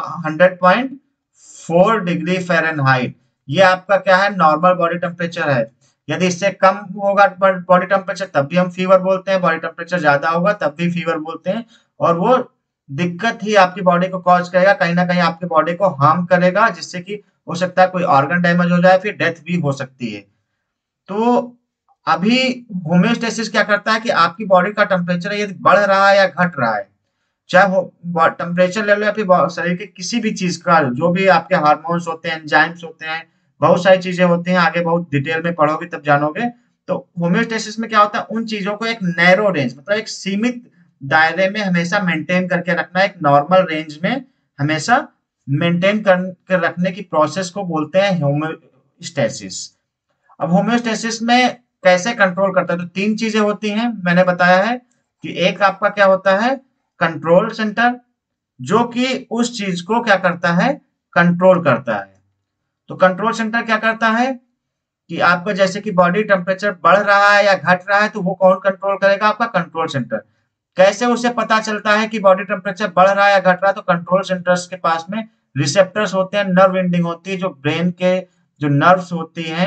100.4 degree Fahrenheit. ये आपका क्या है, नॉर्मल बॉडी टेम्परेचर है। यदि इससे कम होगा बॉडी टेम्परेचर तब भी हम फीवर बोलते हैं, बॉडी टेम्परेचर ज्यादा होगा तब भी फीवर बोलते हैं। और वो दिक्कत ही आपकी बॉडी को कॉज करेगा, कहीं ना कहीं आपकी बॉडी को हार्म करेगा, जिससे कि हो सकता है कोई ऑर्गन डैमेज हो जाए, फिर डेथ भी हो सकती है। तो अभी होम्योस्टेसिस क्या करता है कि आपकी बॉडी का टेम्परेचर यदि बढ़ रहा है या घट रहा है, चाहे वो टेम्परेचर लेवल या फिर शरीर के किसी भी चीज का, जो भी आपके हार्मोन्स होते हैं, एंजाइम्स होते हैं, बहुत सारी चीजें होती हैं, आगे बहुत डिटेल में पढ़ोगे तब जानोगे। तो होम्योस्टेसिस में क्या होता है, उन चीजों को एक नैरो रेंज, मतलब एक सीमित दायरे में हमेशा मेंटेन करके रखना, एक नॉर्मल रेंज में हमेशा मेंटेन कर रखने की प्रोसेस को बोलते हैं होम्योस्टेसिस। अब होम्योस्टेसिस में कैसे कंट्रोल करता है, तो तीन चीजें होती हैं मैंने बताया है कि एक आपका क्या होता है, कंट्रोल सेंटर, जो कि उस चीज को क्या करता है, कंट्रोल करता है। तो कंट्रोल सेंटर क्या करता है कि आपका जैसे कि बॉडी टेम्परेचर बढ़ रहा है या घट रहा है, तो वो कौन कंट्रोल करेगा, आपका कंट्रोल सेंटर। कैसे उसे पता चलता है कि बॉडी टेम्परेचर बढ़ रहा है या घट रहा है, तो कंट्रोल सेंटर्स के पास में रिसेप्टर्स होते हैं, नर्व एंडिंग होती है, जो ब्रेन के जो नर्व्स होती हैं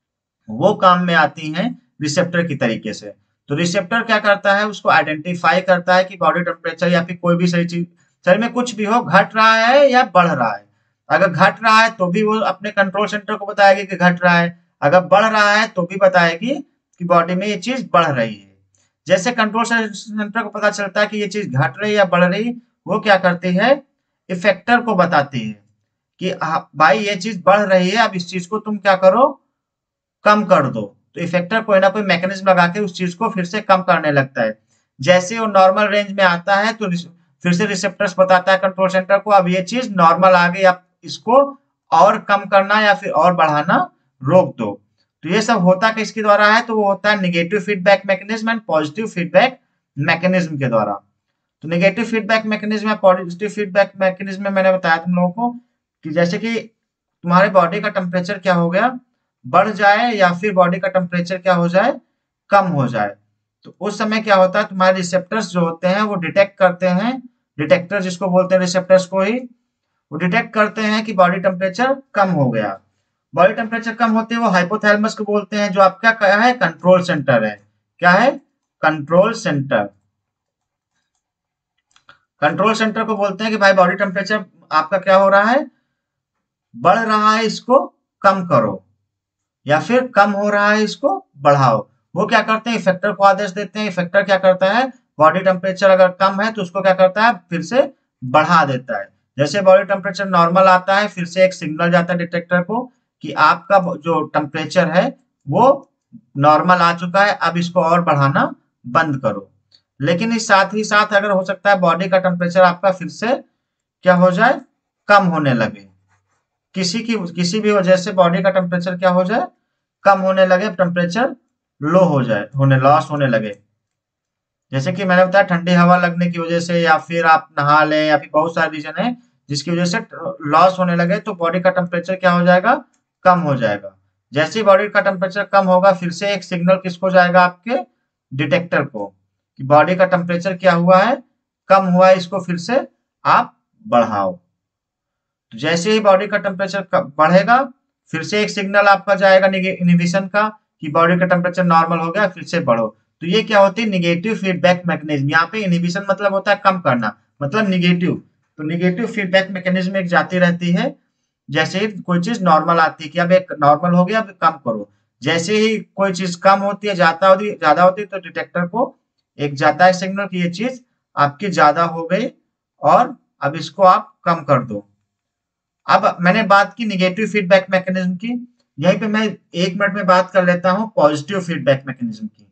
वो काम में आती हैं रिसेप्टर की तरीके से। तो रिसेप्टर क्या करता है, उसको आइडेंटिफाई करता है कि बॉडी टेम्परेचर या फिर कोई भी सही चीज शरीर में कुछ भी हो, घट रहा है या बढ़ रहा है। अगर घट रहा है तो भी वो अपने कंट्रोल सेंटर को बताएगी कि घट रहा है, अगर बढ़ रहा है तो भी बताएगी कि बॉडी में ये चीज बढ़ रही है। जैसे कंट्रोल सेंटर को पता चलता है कि ये चीज घट रही है या बढ़ रही, वो क्या करती है, इफेक्टर को बताती है कि भाई ये चीज बढ़ रही है, अब इस चीज को तुम क्या करो, कम कर दो। तो इफेक्टर कोई ना कोई मैकेनिज्म लगा के उस चीज को फिर से कम करने लगता है। जैसे वो नॉर्मल रेंज में आता है तो फिर से रिसेप्टर्स बताता है कंट्रोल सेंटर को, अब ये चीज नॉर्मल आ गई, अब इसको और कम करना या फिर और बढ़ाना रोक दो। तो ये सब होता किसके द्वारा है, तो वो होता है negative feedback mechanism and positive feedback mechanism के द्वारा। तो नेगेटिव फीडबैक मैकेनिज्म या पॉजिटिव फीडबैक मैकेनिज्म में मैंने बताया तुम लोगों को कि जैसे कि तुम्हारे बॉडी का टेम्परेचर क्या हो गया, बढ़ जाए या फिर बॉडी का टेम्परेचर क्या हो जाए, कम हो जाए। तो उस समय क्या होता है, तुम्हारे रिसेप्टर्स जो होते हैं वो डिटेक्ट करते हैं, डिटेक्टर जिसको बोलते हैं रिसेप्टर्स को ही, वो डिटेक्ट करते हैं कि बॉडी टेम्परेचर कम हो गया। बॉडी टेम्परेचर कम होते हैं वो हाइपोथैलेमस को बोलते हैं, जो आपका क्या है, कंट्रोल सेंटर है। क्या है, कंट्रोल सेंटर। कंट्रोल सेंटर को बोलते हैं कि भाई बॉडी टेम्परेचर आपका क्या हो रहा है, बढ़ रहा है, इसको कम करो, या फिर कम हो रहा है, इसको बढ़ाओ। वो क्या करते हैं, इफेक्टर को आदेश देते हैं। इफेक्टर क्या करता है, बॉडी टेम्परेचर अगर कम है तो उसको क्या करता है, फिर से बढ़ा देता है। जैसे बॉडी टेम्परेचर नॉर्मल आता है, फिर से एक सिग्नल जाता है डिटेक्टर को कि आपका जो टेम्परेचर है वो नॉर्मल आ चुका है, अब इसको और बढ़ाना बंद करो। लेकिन इस साथ ही साथ अगर हो सकता है बॉडी का टेम्परेचर आपका फिर से क्या हो जाए, कम होने लगे। किसी भी वजह से बॉडी का टेम्परेचर क्या हो जाए, कम होने लगे, टेम्परेचर लो हो जाए, लॉस होने लगे। जैसे कि मैंने बताया ठंडी हवा लगने की वजह से, या फिर आप नहा लें, या फिर बहुत सारे रीजन है जिसकी वजह से लॉस होने लगे, तो बॉडी का टेम्परेचर क्या हो जाएगा, कम हो जाएगा। जैसे ही बॉडी का टेम्परेचर कम होगा, फिर से एक सिग्नल किसको जाएगा, आपके डिटेक्टर को, कि बॉडी का टेम्परेचर क्या हुआ है, कम हुआ है, इसको फिर से आप बढ़ाओ। तो जैसे ही बॉडी का टेम्परेचर बढ़ेगा, फिर से एक सिग्नल आपका जाएगा इनहिबिशन का, कि बॉडी का टेम्परेचर नॉर्मल हो गया, फिर से बढ़ो। तो ये क्या होती है, निगेटिव फीडबैक मैकेनिज्म। यहाँ पे इनहिबिशन मतलब होता है कम करना, मतलब निगेटिव। तो निगेटिव फीडबैक मैकेनिज्म एक जाती रहती है। जैसे ही कोई चीज नॉर्मल आती है कि अब एक नॉर्मल हो गया, अब कम करो। जैसे ही कोई चीज कम होती है, ज्यादा होती है, तो डिटेक्टर को एक जाता है सिग्नल कि ये चीज आपकी ज्यादा हो गई, और अब इसको आप कम कर दो। अब मैंने बात की निगेटिव फीडबैक मैकेनिज्म की, यहीं पे मैं 1 मिनट में बात कर लेता हूं पॉजिटिव फीडबैक मैकेनिज्म की।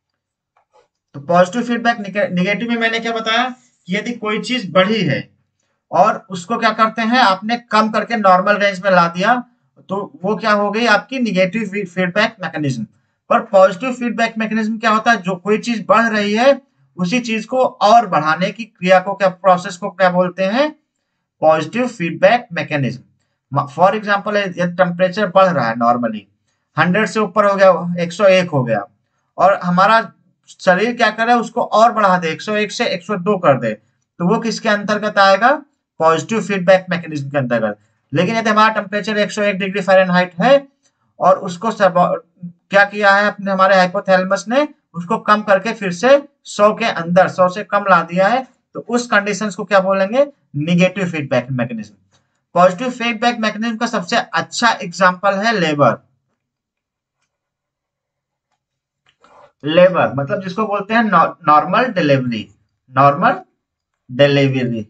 तो पॉजिटिव फीडबैक, निगेटिव में मैंने क्या बताया कि यदि कोई चीज बढ़ी है और उसको क्या करते हैं, आपने कम करके नॉर्मल रेंज में ला दिया, तो वो क्या हो गई, आपकी निगेटिव फीडबैक मैकेनिज्म। पर पॉजिटिव फीडबैक मैकेनिज्म क्या होता है, जो कोई चीज बढ़ रही है उसी चीज को और बढ़ाने की क्रिया को, क्या प्रोसेस को क्या बोलते हैं, positive feedback mechanism. For example, यदि टेम्परेचर बढ़ रहा है नॉर्मली, 100 से ऊपर हो गया, 101 हो गया, और हमारा शरीर क्या करे, उसको और बढ़ा दे, 101 से 102 कर दे, तो वो किसके अंतर्गत आएगा, पॉजिटिव फीडबैक मैकेनिज्म के अंतर्गत। लेकिन यदि हमारा टेम्परेचर 101 डिग्री फ़ारेनहाइट है, और उसको क्या किया है अपने हमारे हाइपोथैलेमस ने, उसको कम करके फिर से 100 के अंदर, 100 से कम ला दिया है, तो उस कंडीशंस को क्या बोलेंगे, negative feedback mechanism. Positive feedback mechanism का सबसे अच्छा एग्जांपल है लेबर। लेबर मतलब जिसको बोलते हैं normal delivery. Normal delivery,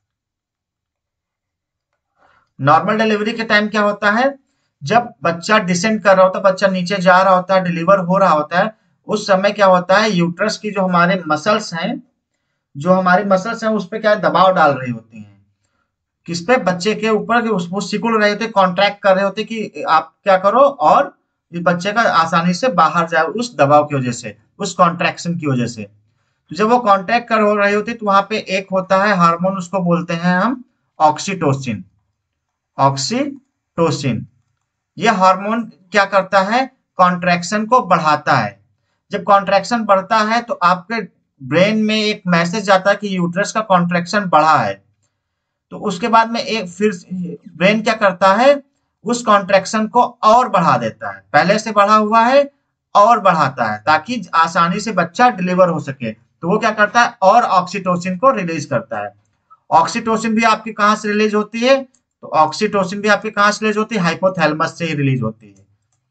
normal delivery के टाइम क्या होता है, जब बच्चा डिसेंड कर रहा होता है, बच्चा नीचे जा रहा होता है, डिलीवर हो रहा होता है, उस समय क्या होता है, यूट्रस की जो हमारे मसल्स हैं, जो हमारी मसल्स हैं उस पे क्या दबाव डाल रही होती हैं, किस पे, बच्चे के ऊपर, कि उसको सिकुड़ रहे होते, कॉन्ट्रैक्ट कर रहे होते कि आप क्या करो, और इस बच्चे का आसानी से बाहर जाए, उस दबाव की वजह से, उस कॉन्ट्रैक्शन की वजह से। तो जब वो कॉन्ट्रैक्ट कर हो रही होती, तो वहां पे एक होता है हार्मोन, उसको बोलते हैं हम ऑक्सीटोसिन। ऑक्सीटोसिन, ये हार्मोन क्या करता है, कॉन्ट्रैक्शन को बढ़ाता है। जब कॉन्ट्रैक्शन बढ़ता है तो आपके ब्रेन में एक मैसेज जाता है कि यूट्रस का कॉन्ट्रैक्शन बढ़ा है। तो उसके बाद में एक फिर ब्रेन क्या करता है, उस कॉन्ट्रैक्शन को और बढ़ा देता है, पहले से बढ़ा हुआ है और बढ़ाता है, ताकि आसानी से बच्चा डिलीवर हो सके। तो वो क्या करता है, और ऑक्सीटोसिन को रिलीज करता है। ऑक्सीटोसिन भी आपकी कहां से रिलीज होती है, तो ऑक्सीटोसिन भी आपकी कहां से रिलीज होती है, हाइपोथैलेमस से ही रिलीज होती है।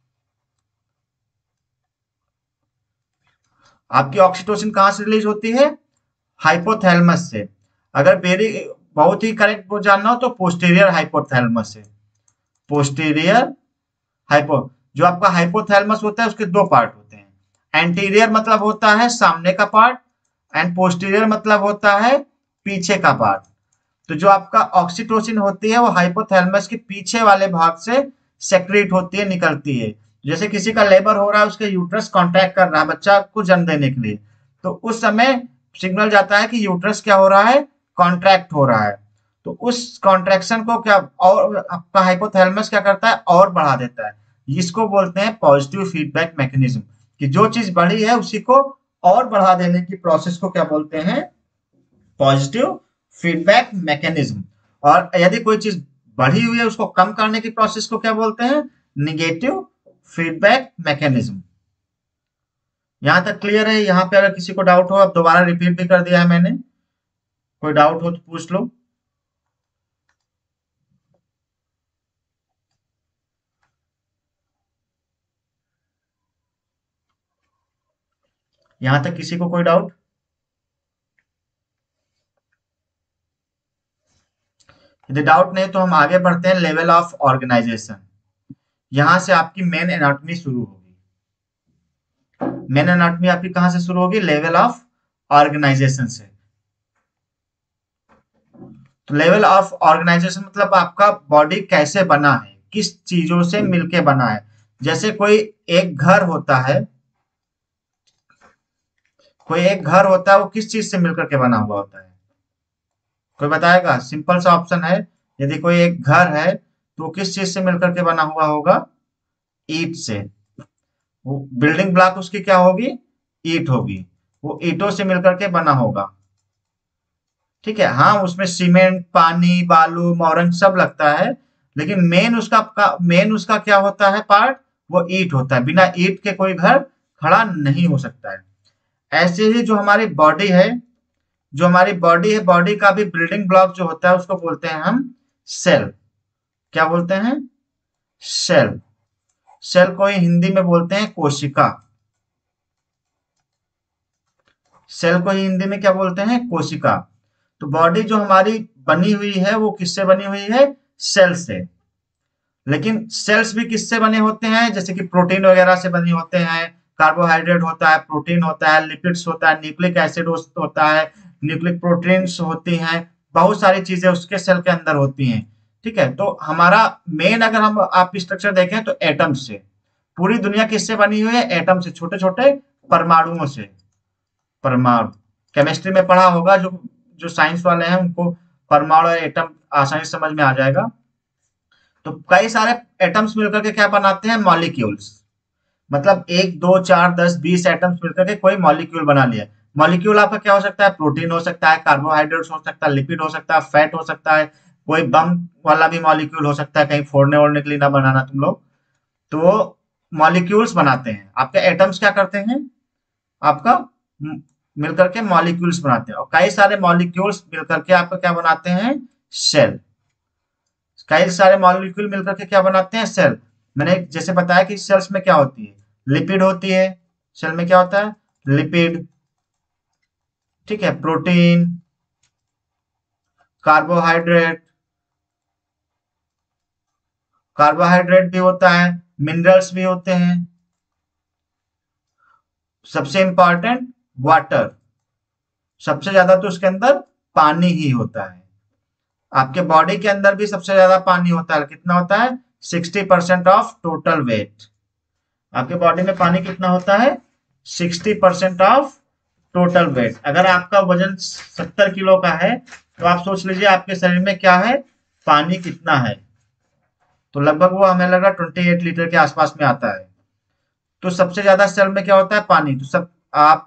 आपकी ऑक्सीटोसिन कहां से रिलीज होती है, हाइपोथैलेमस से। अगर वेरी बहुत ही करेक्ट को जानना हो तो पोस्टीरियर हाइपोथैलेमस से। पोस्टीरियर हाइपो, जो आपका हाइपोथैलेमस होता है उसके दो पार्ट होते हैं। एंटीरियर मतलब होता है सामने का पार्ट, एंड पोस्टीरियर मतलब होता है पीछे का पार्ट। तो जो आपका ऑक्सीटोसिन होती है वो हाइपोथैलेमस के पीछे वाले भाग से सेक्रेट होती है, निकलती है। जैसे किसी का लेबर हो रहा है, उसके यूट्रस कॉन्ट्रैक्ट कर रहा है बच्चा को जन्म देने के लिए, तो उस समय सिग्नल जाता है कि यूट्रस क्या हो रहा है, कॉन्ट्रैक्ट हो रहा है। तो उस कॉन्ट्रैक्शन को क्या, और आपका हाइपोथैलेमस क्या करता है, और बढ़ा देता है। इसको बोलते हैं पॉजिटिव फीडबैक मैकेनिज्म, कि जो चीज बढ़ी है उसी को और बढ़ा देने की प्रोसेस को क्या बोलते हैं, पॉजिटिव फीडबैक मैकेनिज्म। और यदि कोई चीज बढ़ी हुई है उसको कम करने की प्रोसेस को क्या बोलते हैं, निगेटिव फीडबैक मैकेनिज्म। यहां तक क्लियर है? यहाँ पे अगर किसी को डाउट हो, अब दोबारा रिपीट भी कर दिया है मैंने, कोई डाउट हो तो पूछ लो। यहां तक किसी को कोई डाउट? यदि डाउट नहीं तो हम आगे बढ़ते हैं लेवल ऑफ ऑर्गेनाइजेशन। यहां से आपकी मेन एनाटॉमी शुरू होगी। मेन एनाटॉमी आपकी कहां से शुरू होगी, लेवल ऑफ ऑर्गेनाइजेशन से। तो लेवल ऑफ ऑर्गेनाइजेशन मतलब आपका बॉडी कैसे बना है, किस चीजों से मिलके बना है। जैसे कोई एक घर होता है, कोई एक घर होता है, वो किस चीज से मिलकर के बना हुआ होता है, कोई बताएगा? सिंपल सा ऑप्शन है, यदि कोई एक घर है तो वो किस चीज से मिलकर के बना हुआ होगा, ईंट से। वो बिल्डिंग ब्लॉक उसकी क्या होगी, ईंट होगी। वो ईंटों से मिलकर के बना होगा, ठीक है। हाँ, उसमें सीमेंट, पानी, बालू, मोरंग सब लगता है, लेकिन मेन उसका क्या होता है पार्ट, वो ईंट होता है। बिना ईंट के कोई घर खड़ा नहीं हो सकता है। ऐसे ही जो हमारी बॉडी है, बॉडी का भी बिल्डिंग ब्लॉक जो होता है उसको बोलते हैं हम सेल। क्या बोलते हैं, सेल। सेल को ही हिंदी में बोलते हैं कोशिका। सेल को ही हिंदी में क्या बोलते हैं, कोशिका। तो बॉडी जो हमारी बनी हुई है वो किससे बनी हुई है, सेल से। लेकिन सेल्स भी किससे बने होते हैं, जैसे कि प्रोटीन वगैरह से बने होते हैं, कार्बोहाइड्रेट होता है, प्रोटीन होता है, लिपिड्स होता है, न्यूक्लिक एसिड होता है, न्यूक्लिक प्रोटीन्स होती हैं, बहुत सारी चीजें उसके सेल के अंदर होती हैं, ठीक है। तो हमारा मेन, अगर हम आप स्ट्रक्चर देखें तो एटम से। पूरी दुनिया किससे बनी हुई है, एटम से, छोटे छोटे परमाणुओं से। परमाणु केमिस्ट्री में पढ़ा होगा, जो जो साइंस वाले हैं उनको परमाणु और एटम आसानी से समझ में आ जाएगा। तो कई सारे एटम्स मिलकर के क्या बनाते हैं, मॉलिक्यूल्स। मतलब 1 2 4 10 20 एटम्स मिलकर के कोई मॉलिक्यूल बना लिया। मॉलिक्यूल आपका क्या हो सकता है, प्रोटीन हो सकता है, कार्बोहाइड्रेट्स हो सकता है, लिपिड हो सकता है, फैट हो सकता है, कोई बम वाला भी मॉलिक्यूल हो सकता है, कहीं फोड़ने ओड़ने के लिए ना बनाना तुम लोग। तो मॉलिक्यूल्स बनाते हैं। आपके एटम्स क्या करते हैं, आपका मिलकर के मॉलिक्यूल्स बनाते हैं, और कई सारे मॉलिक्यूल्स मिलकर के आपका क्या बनाते हैं, सेल। कई सारे मॉलिक्यूल मिलकर के क्या बनाते हैं, सेल। मैंने जैसे बताया कि सेल्स में क्या होती है, लिपिड होती है। सेल में क्या होता है, लिपिड, ठीक है, प्रोटीन, कार्बोहाइड्रेट, कार्बोहाइड्रेट भी होता है, मिनरल्स भी होते हैं, सबसे इंपॉर्टेंट वाटर। सबसे ज्यादा तो उसके अंदर पानी ही होता है। आपके बॉडी के अंदर भी सबसे ज्यादा पानी होता है, कितना होता है, 60% ऑफ टोटल वेट। आपके बॉडी में पानी कितना होता है, 60% ऑफ टोटल वेट। अगर आपका वजन 70 किलो का है तो आप सोच लीजिए आपके शरीर में क्या है, पानी कितना है। तो लगभग वो हमें लगा 28 लीटर के आसपास में आता है। तो सबसे ज्यादा सेल में क्या होता है, पानी। तो सब आप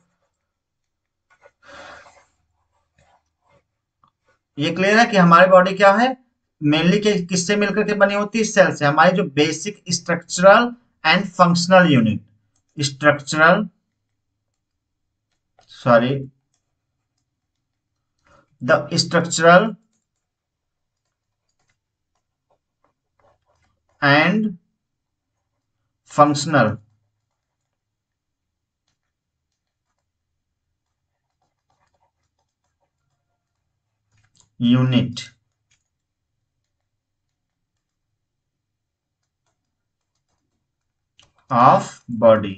ये क्लियर है कि हमारी बॉडी क्या है, मेनली किससे मिलकर के बनी होती है, सेल से। हमारी जो basic structural and functional unit, structural, sorry, the structural and functional unit of body.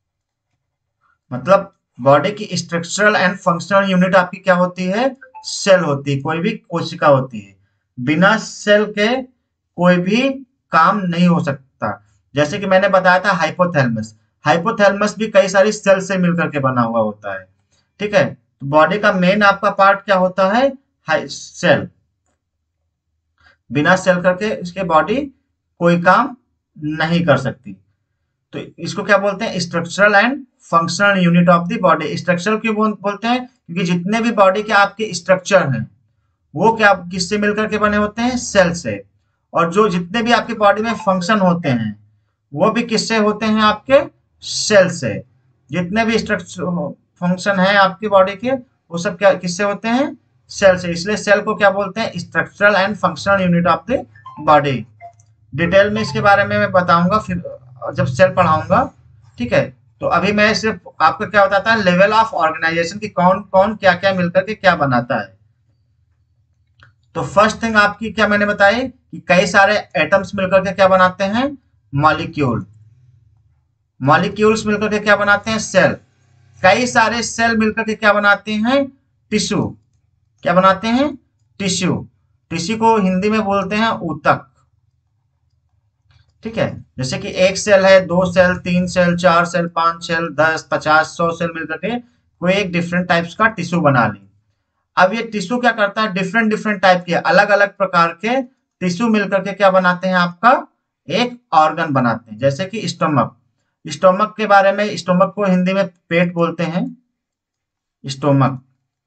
मतलब बॉडी की स्ट्रक्चरल एंड फंक्शनल यूनिट आपकी क्या होती है, सेल होती है, कोई भी कोशिका होती है। बिना सेल के कोई भी काम नहीं हो सकता। जैसे कि मैंने बताया था हाइपोथैलेमस, हाइपोथैलेमस भी कई सारी सेल से मिलकर के बना हुआ होता है, ठीक है। तो बॉडी का मेन आपका पार्ट क्या होता है, सेल। बिना सेल करके इसके बॉडी कोई काम नहीं कर सकती। तो इसको क्या बोलते हैं, structural and functional unit of the body. Structural क्यों बोलते हैं, क्योंकि जितने भी बॉडी के आपके स्ट्रक्चर हैं वो क्या किससे मिलकर के बने होते हैं, सेल से। और जो जितने भी आपकी बॉडी में फंक्शन होते हैं वो भी किससे होते हैं, आपके सेल से। जितने भी स्ट्रक्चर फंक्शन है आपकी बॉडी के वो सब क्या किससे होते हैं, सेल से। इसलिए सेल को क्या बोलते हैं, structural and functional unit of the body. Detail में इसके बारे में मैं बताऊंगा फिर जब सेल पढ़ाऊंगा, ठीक है। तो अभी मैं सिर्फ आपको क्या बताता है, लेवल ऑफ ऑर्गेनाइजेशन की कौन कौन क्या क्या मिलकर के क्या बनाता है। तो फर्स्ट थिंग आपकी क्या मैंने बताई कि कई सारे एटम्स मिलकर के क्या बनाते हैं, मॉलिक्यूल। मॉलिक्यूल्स मिलकर के क्या बनाते हैं, सेल। कई सारे सेल मिलकर के क्या बनाते हैं, टिश्यू। क्या बनाते हैं, टिश्यू। टिश्यू को हिंदी में बोलते हैं ऊतक, ठीक है। जैसे कि एक सेल है, दो सेल, तीन सेल, चार सेल, पांच सेल, 10, 50, 100 सेल मिलकर के कोई एक डिफरेंट टाइप्स का टिश्यू बना ली। अब ये टिश्यू क्या करता है, डिफरेंट डिफरेंट टाइप के अलग अलग प्रकार के टिश्यू मिलकर के क्या बनाते हैं, आपका एक ऑर्गन बनाते हैं। जैसे कि स्टोमक। स्टोमक के बारे में, स्टोमक को हिंदी में पेट बोलते हैं, स्टोमक।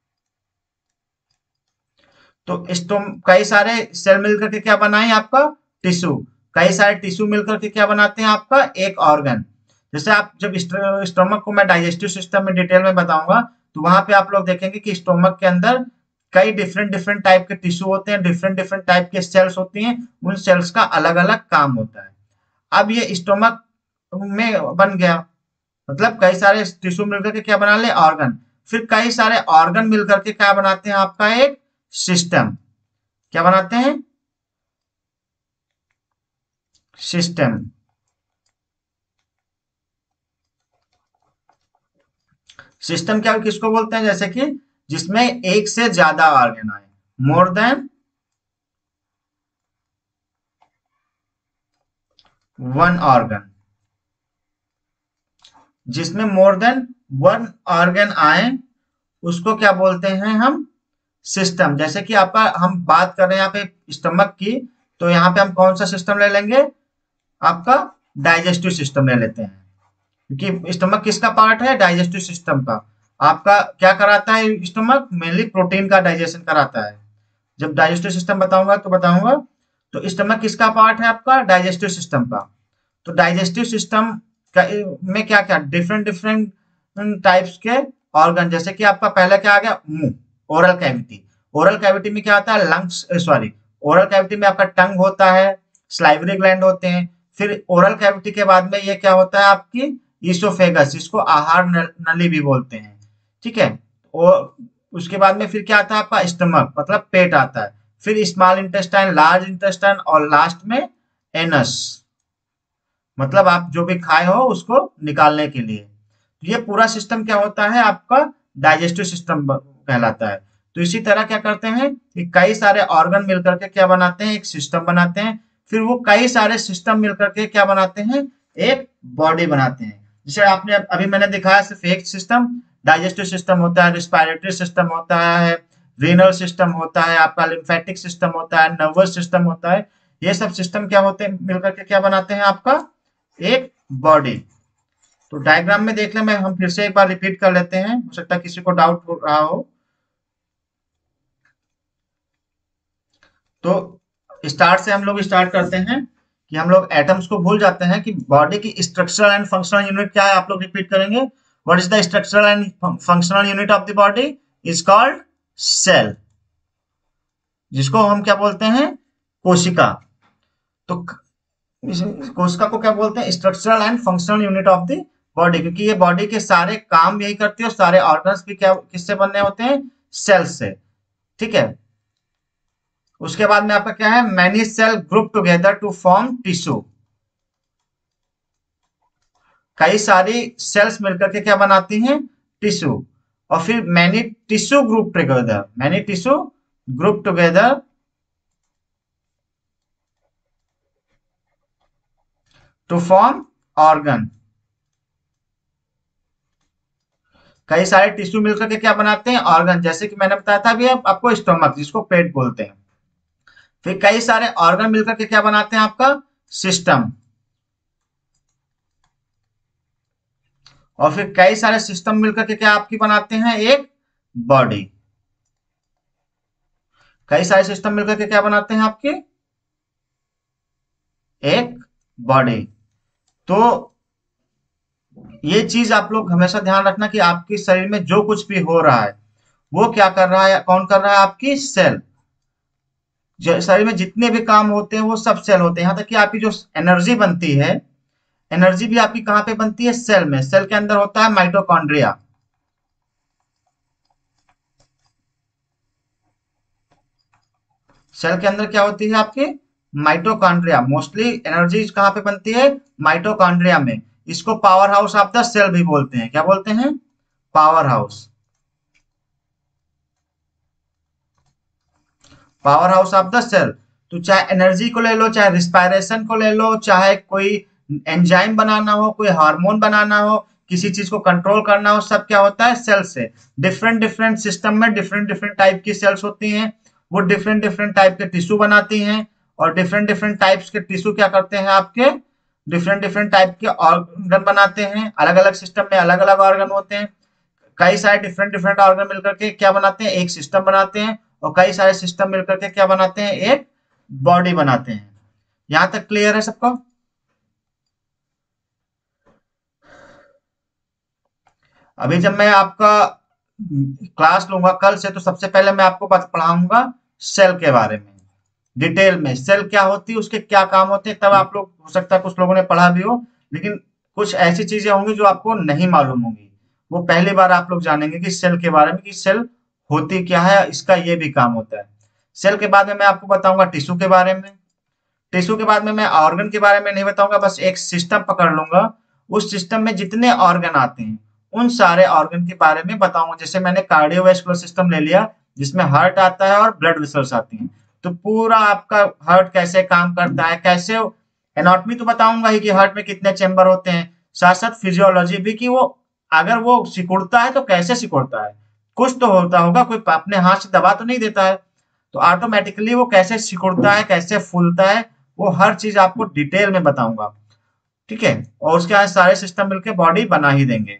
तो कई सारे सेल मिलकर के क्या बनाए आपका टिश्यू। कई सारे टिश्यू मिलकर के क्या बनाते हैं, आपका एक ऑर्गन। जैसे आप जब स्टोमक को मैं डाइजेस्टिव सिस्टम में डिटेल में बताऊंगा तो वहां पे आप लोग देखेंगे कि स्टोमक के अंदर कई डिफरेंट डिफरेंट टाइप के टिश्यू होते हैं, डिफरेंट डिफरेंट टाइप के सेल्स होती हैं। उन सेल्स का अलग अलग काम होता है। अब ये स्टोमक में बन गया, मतलब कई सारे टिश्यू मिलकर के क्या बना ले, ऑर्गन। फिर कई सारे ऑर्गन मिलकर के क्या बनाते हैं, आपका एक सिस्टम। क्या बनाते हैं, सिस्टम। सिस्टम क्या किसको बोलते हैं, जैसे कि जिसमें एक से ज्यादा ऑर्गन आए, मोर देन वन ऑर्गन। जिसमें मोर देन वन ऑर्गन आए उसको क्या बोलते हैं हम, सिस्टम। जैसे कि आपका हम बात कर रहे हैं यहाँ पे स्टमक की, तो यहाँ पे हम कौन सा सिस्टम ले लेंगे, आपका डाइजेस्टिव सिस्टम ले लेते हैं। क्योंकि स्टमक किसका पार्ट है, डाइजेस्टिव सिस्टम का। आपका क्या कराता है स्टमक, मेनली प्रोटीन का डाइजेशन कराता है। जब डाइजेस्टिव सिस्टम बताऊंगा तो बताऊंगा। तो स्टमक किसका पार्ट है, आपका डाइजेस्टिव सिस्टम का। तो डाइजेस्टिव सिस्टम का में क्या क्या डिफरेंट डिफरेंट टाइप्स के ऑर्गन। जैसे कि आपका पहला क्या आ गया, मुंह, ओरल कैविटी। ओरल कैविटी में क्या आता है, लंग्स, सॉरी, ओरल कैविटी में आपका टंग होता है, स्लाइवरी ग्लैंड होते हैं। फिर ओरल कैविटी के बाद में ये क्या होता है, आपकी ईसोफेगस, जिसको आहार नली भी बोलते हैं, ठीक है। और उसके बाद में फिर क्या आता है, आपका स्टमक, मतलब पेट आता है। फिर स्मॉल इंटेस्टाइन, लार्ज इंटेस्टाइन, और लास्ट में एनस, मतलब आप जो भी खाए हो उसको निकालने के लिए। तो ये पूरा सिस्टम क्या होता है, आपका डाइजेस्टिव सिस्टम कहलाता है। तो इसी तरह क्या करते हैं कि कई सारे ऑर्गन मिलकर के क्या बनाते हैं, एक सिस्टम बनाते हैं। फिर वो कई सारे सिस्टम मिलकर के क्या बनाते हैं, एक बॉडी बनाते हैं। जैसे आपने अभी मैंने दिखाया सिर्फ एक सिस्टम, डाइजेस्टिव सिस्टम होता है, रिस्पायरेटरी सिस्टम होता है, रीनल सिस्टम होता है, आपका लिम्फेटिक सिस्टम होता है, नर्वस सिस्टम होता है। ये सब सिस्टम क्या होते हैं, मिलकर के क्या बनाते हैं, आपका एक बॉडी। तो डायग्राम में देख ले, मैं हम फिर से एक बार रिपीट कर लेते हैं, हो सकता है किसी को डाउट हो रहा हो। तो स्टार्ट से हम लोग स्टार्ट करते हैं कि हम लोग एटम्स को भूल जाते हैं कि बॉडी की स्ट्रक्चरल एंड फंक्शनल यूनिट क्या है, आप लोग रिपीट करेंगे। What is the structural and functional unit of the body, is called cell, जिसको हम क्या बोलते हैं, कोशिका। तो कोशिका को क्या बोलते हैं, structural and functional unit of the body, क्योंकि ये बॉडी के सारे काम यही करती है और सारे ऑर्गन्स भी क्या किससे बने होते हैं, सेल से, ठीक है। उसके बाद में आपका क्या है, many cell group together to form tissue. कई सारी सेल्स मिलकर के क्या बनाती हैं, टिश्यू। और फिर many tissue group together, many tissue group together to form organ. कई सारे टिश्यू मिलकर के क्या बनाते हैं, ऑर्गन। जैसे कि मैंने बताया था अभी आपको स्टोमक, जिसको पेट बोलते हैं। फिर कई सारे ऑर्गन मिलकर के क्या बनाते हैं, आपका सिस्टम। और फिर कई सारे सिस्टम मिलकर के क्या आपकी बनाते हैं, एक बॉडी। कई सारे सिस्टम मिलकर के क्या बनाते हैं आपके, एक बॉडी। तो ये चीज आप लोग हमेशा ध्यान रखना कि आपके शरीर में जो कुछ भी हो रहा है वो क्या कर रहा है, कौन कर रहा है, आपकी सेल। शरीर में जितने भी काम होते हैं वो सब सेल होते हैं। यहाँ तक कि आपकी जो एनर्जी बनती है, एनर्जी भी आपकी कहाँ पे बनती है, सेल में। सेल के अंदर होता है माइटोकॉन्ड्रिया। सेल के अंदर क्या होती है आपकी, माइटोकॉन्ड्रिया। मोस्टली एनर्जी कहाँ पे बनती है, माइटोकॉन्ड्रिया में। इसको power house of the cell भी बोलते हैं। क्या बोलते हैं, power house. Power house of the cell. तो चाहे एनर्जी को ले लो, चाहे रिस्पायरेशन को ले लो, चाहे कोई एंजाइम बनाना हो, कोई हार्मोन बनाना हो, किसी चीज को कंट्रोल करना हो, सब क्या होता है, सेल से। डिफरेंट डिफरेंट सिस्टम में डिफरेंट डिफरेंट टाइप की सेल्स होती हैं। वो डिफरेंट डिफरेंट टाइप के टिश्यू बनाती हैं। और डिफरेंट डिफरेंट टाइप्स के टिश्यू क्या करते हैं आपके, डिफरेंट डिफरेंट टाइप के ऑर्गन बनाते हैं। अलग अलग सिस्टम में अलग अलग ऑर्गन होते हैं। कई सारे डिफरेंट डिफरेंट ऑर्गन मिलकर के क्या बनाते हैं, एक सिस्टम बनाते हैं। और कई सारे सिस्टम मिलकर के क्या बनाते हैं, एक बॉडी बनाते हैं। यहां तक क्लियर है सबको। अभी जब मैं आपका क्लास लूंगा कल से, तो सबसे पहले मैं आपको पढ़ाऊंगा सेल के बारे में, डिटेल में। सेल क्या होती है, उसके क्या काम होते हैं, तब आप लोग, हो सकता है कुछ लोगों ने पढ़ा भी हो, लेकिन कुछ ऐसी चीजें होंगी जो आपको नहीं मालूम होंगी। वो पहली बार आप लोग जानेंगे कि सेल के बारे में, कि सेल होती क्या है, इसका ये भी काम होता है। सेल के बाद में मैं आपको बताऊंगा टिश्यू के बारे में। टिश्यू के बाद में मैं ऑर्गन के बारे में नहीं बताऊंगा, बस एक सिस्टम पकड़ लूंगा। उस सिस्टम में जितने ऑर्गन आते हैं उन सारे ऑर्गन के बारे में बताऊंगा। जैसे मैंने कार्डियोवैस्कुलर सिस्टम ले लिया, जिसमें हार्ट आता है और ब्लड वेसल्स आती हैं। तो पूरा आपका हार्ट कैसे काम करता है, कैसे, एनाटॉमी तो बताऊंगा ही कि हार्ट में कितने चेंबर होते हैं। साथ साथ फिजियोलॉजी भी, कि वो अगर वो सिकुड़ता है तो कैसे सिकुड़ता है। कुछ तो होता होगा, कोई अपने हाथ से दबा तो नहीं देता है। तो ऑटोमेटिकली वो कैसे सिकुड़ता है, कैसे फूलता है, वो हर चीज आपको डिटेल में बताऊंगा। ठीक है, और उसके बाद सारे सिस्टम मिलकर बॉडी बना ही देंगे।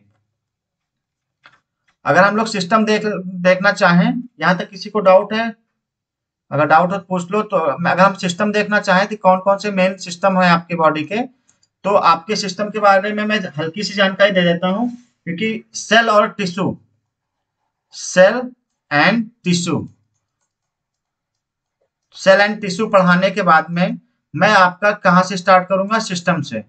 अगर हम लोग सिस्टम देखना चाहें, यहाँ तक किसी को डाउट है, अगर डाउट हो तो पूछ लो। तो अगर हम सिस्टम देखना चाहें कि कौन कौन से मेन सिस्टम है आपके बॉडी के, तो आपके सिस्टम के बारे में मैं हल्की सी जानकारी दे देता हूँ। क्योंकि सेल और tissue, cell and tissue, cell and tissue पढ़ाने के बाद में मैं आपका कहाँ से स्टार्ट करूंगा, सिस्टम से।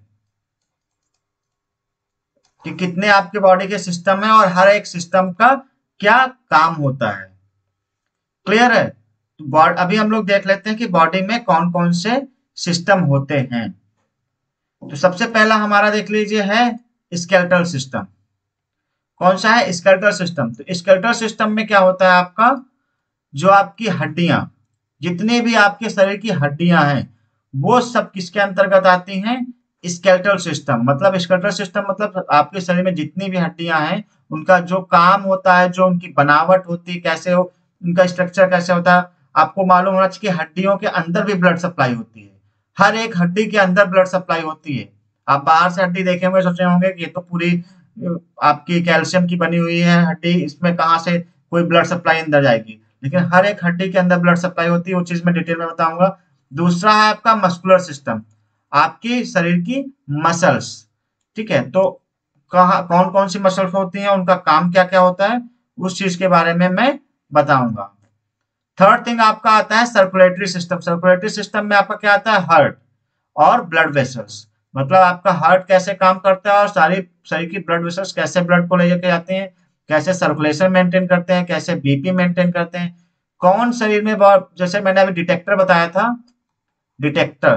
कि कितने आपके बॉडी के सिस्टम है और हर एक सिस्टम का क्या काम होता है। क्लियर है। तो अभी हम लोग देख लेते हैं कि बॉडी में कौन कौन से सिस्टम होते हैं। तो सबसे पहला हमारा देख लीजिए है स्केलेटल सिस्टम। कौन सा है, स्केलेटल सिस्टम। तो स्केलेटल सिस्टम में क्या होता है आपका, जो आपकी हड्डियां, जितनी भी आपके शरीर की हड्डियां हैं, वो सब किसके अंतर्गत आती हैं, स्केलेटल सिस्टम। मतलब स्केलेटल सिस्टम मतलब आपके शरीर में जितनी भी हड्डियां हैं, उनका जो काम होता है, जो उनकी बनावट होती है, कैसे हो, उनका स्ट्रक्चर कैसे होता है। आपको मालूम होना चाहिए कि हड्डियों के अंदर भी ब्लड सप्लाई होती है। हर एक हड्डी के अंदर ब्लड सप्लाई होती है। आप बाहर से हड्डी देखे होंगे, सोचे होंगे कि ये तो पूरी आपकी कैल्शियम की बनी हुई है हड्डी, इसमें कहाँ से कोई ब्लड सप्लाई अंदर जाएगी। लेकिन हर एक हड्डी के अंदर ब्लड सप्लाई होती है, वो चीज मैं डिटेल में बताऊंगा। दूसरा है आपका मस्कुलर सिस्टम, आपकी शरीर की मसल्स। ठीक है, तो कहाँ कौन कौन सी मसल्स होती हैं, उनका काम क्या क्या होता है, उस चीज के बारे में मैं बताऊंगा। थर्ड थिंग आपका आता है सर्कुलेटरी सिस्टम। सर्कुलेटरी सिस्टम में आपका क्या आता है, हार्ट और ब्लड वेसल्स। मतलब आपका हार्ट कैसे काम करता है और सारी शरीर की ब्लड वेसल्स कैसे ब्लड को ले जाके आते हैं, कैसे सर्कुलेशन मेंटेन करते हैं, कैसे बीपी मेंटेन करते हैं। कौन शरीर में बहुत, जैसे मैंने अभी डिटेक्टर बताया था, डिटेक्टर,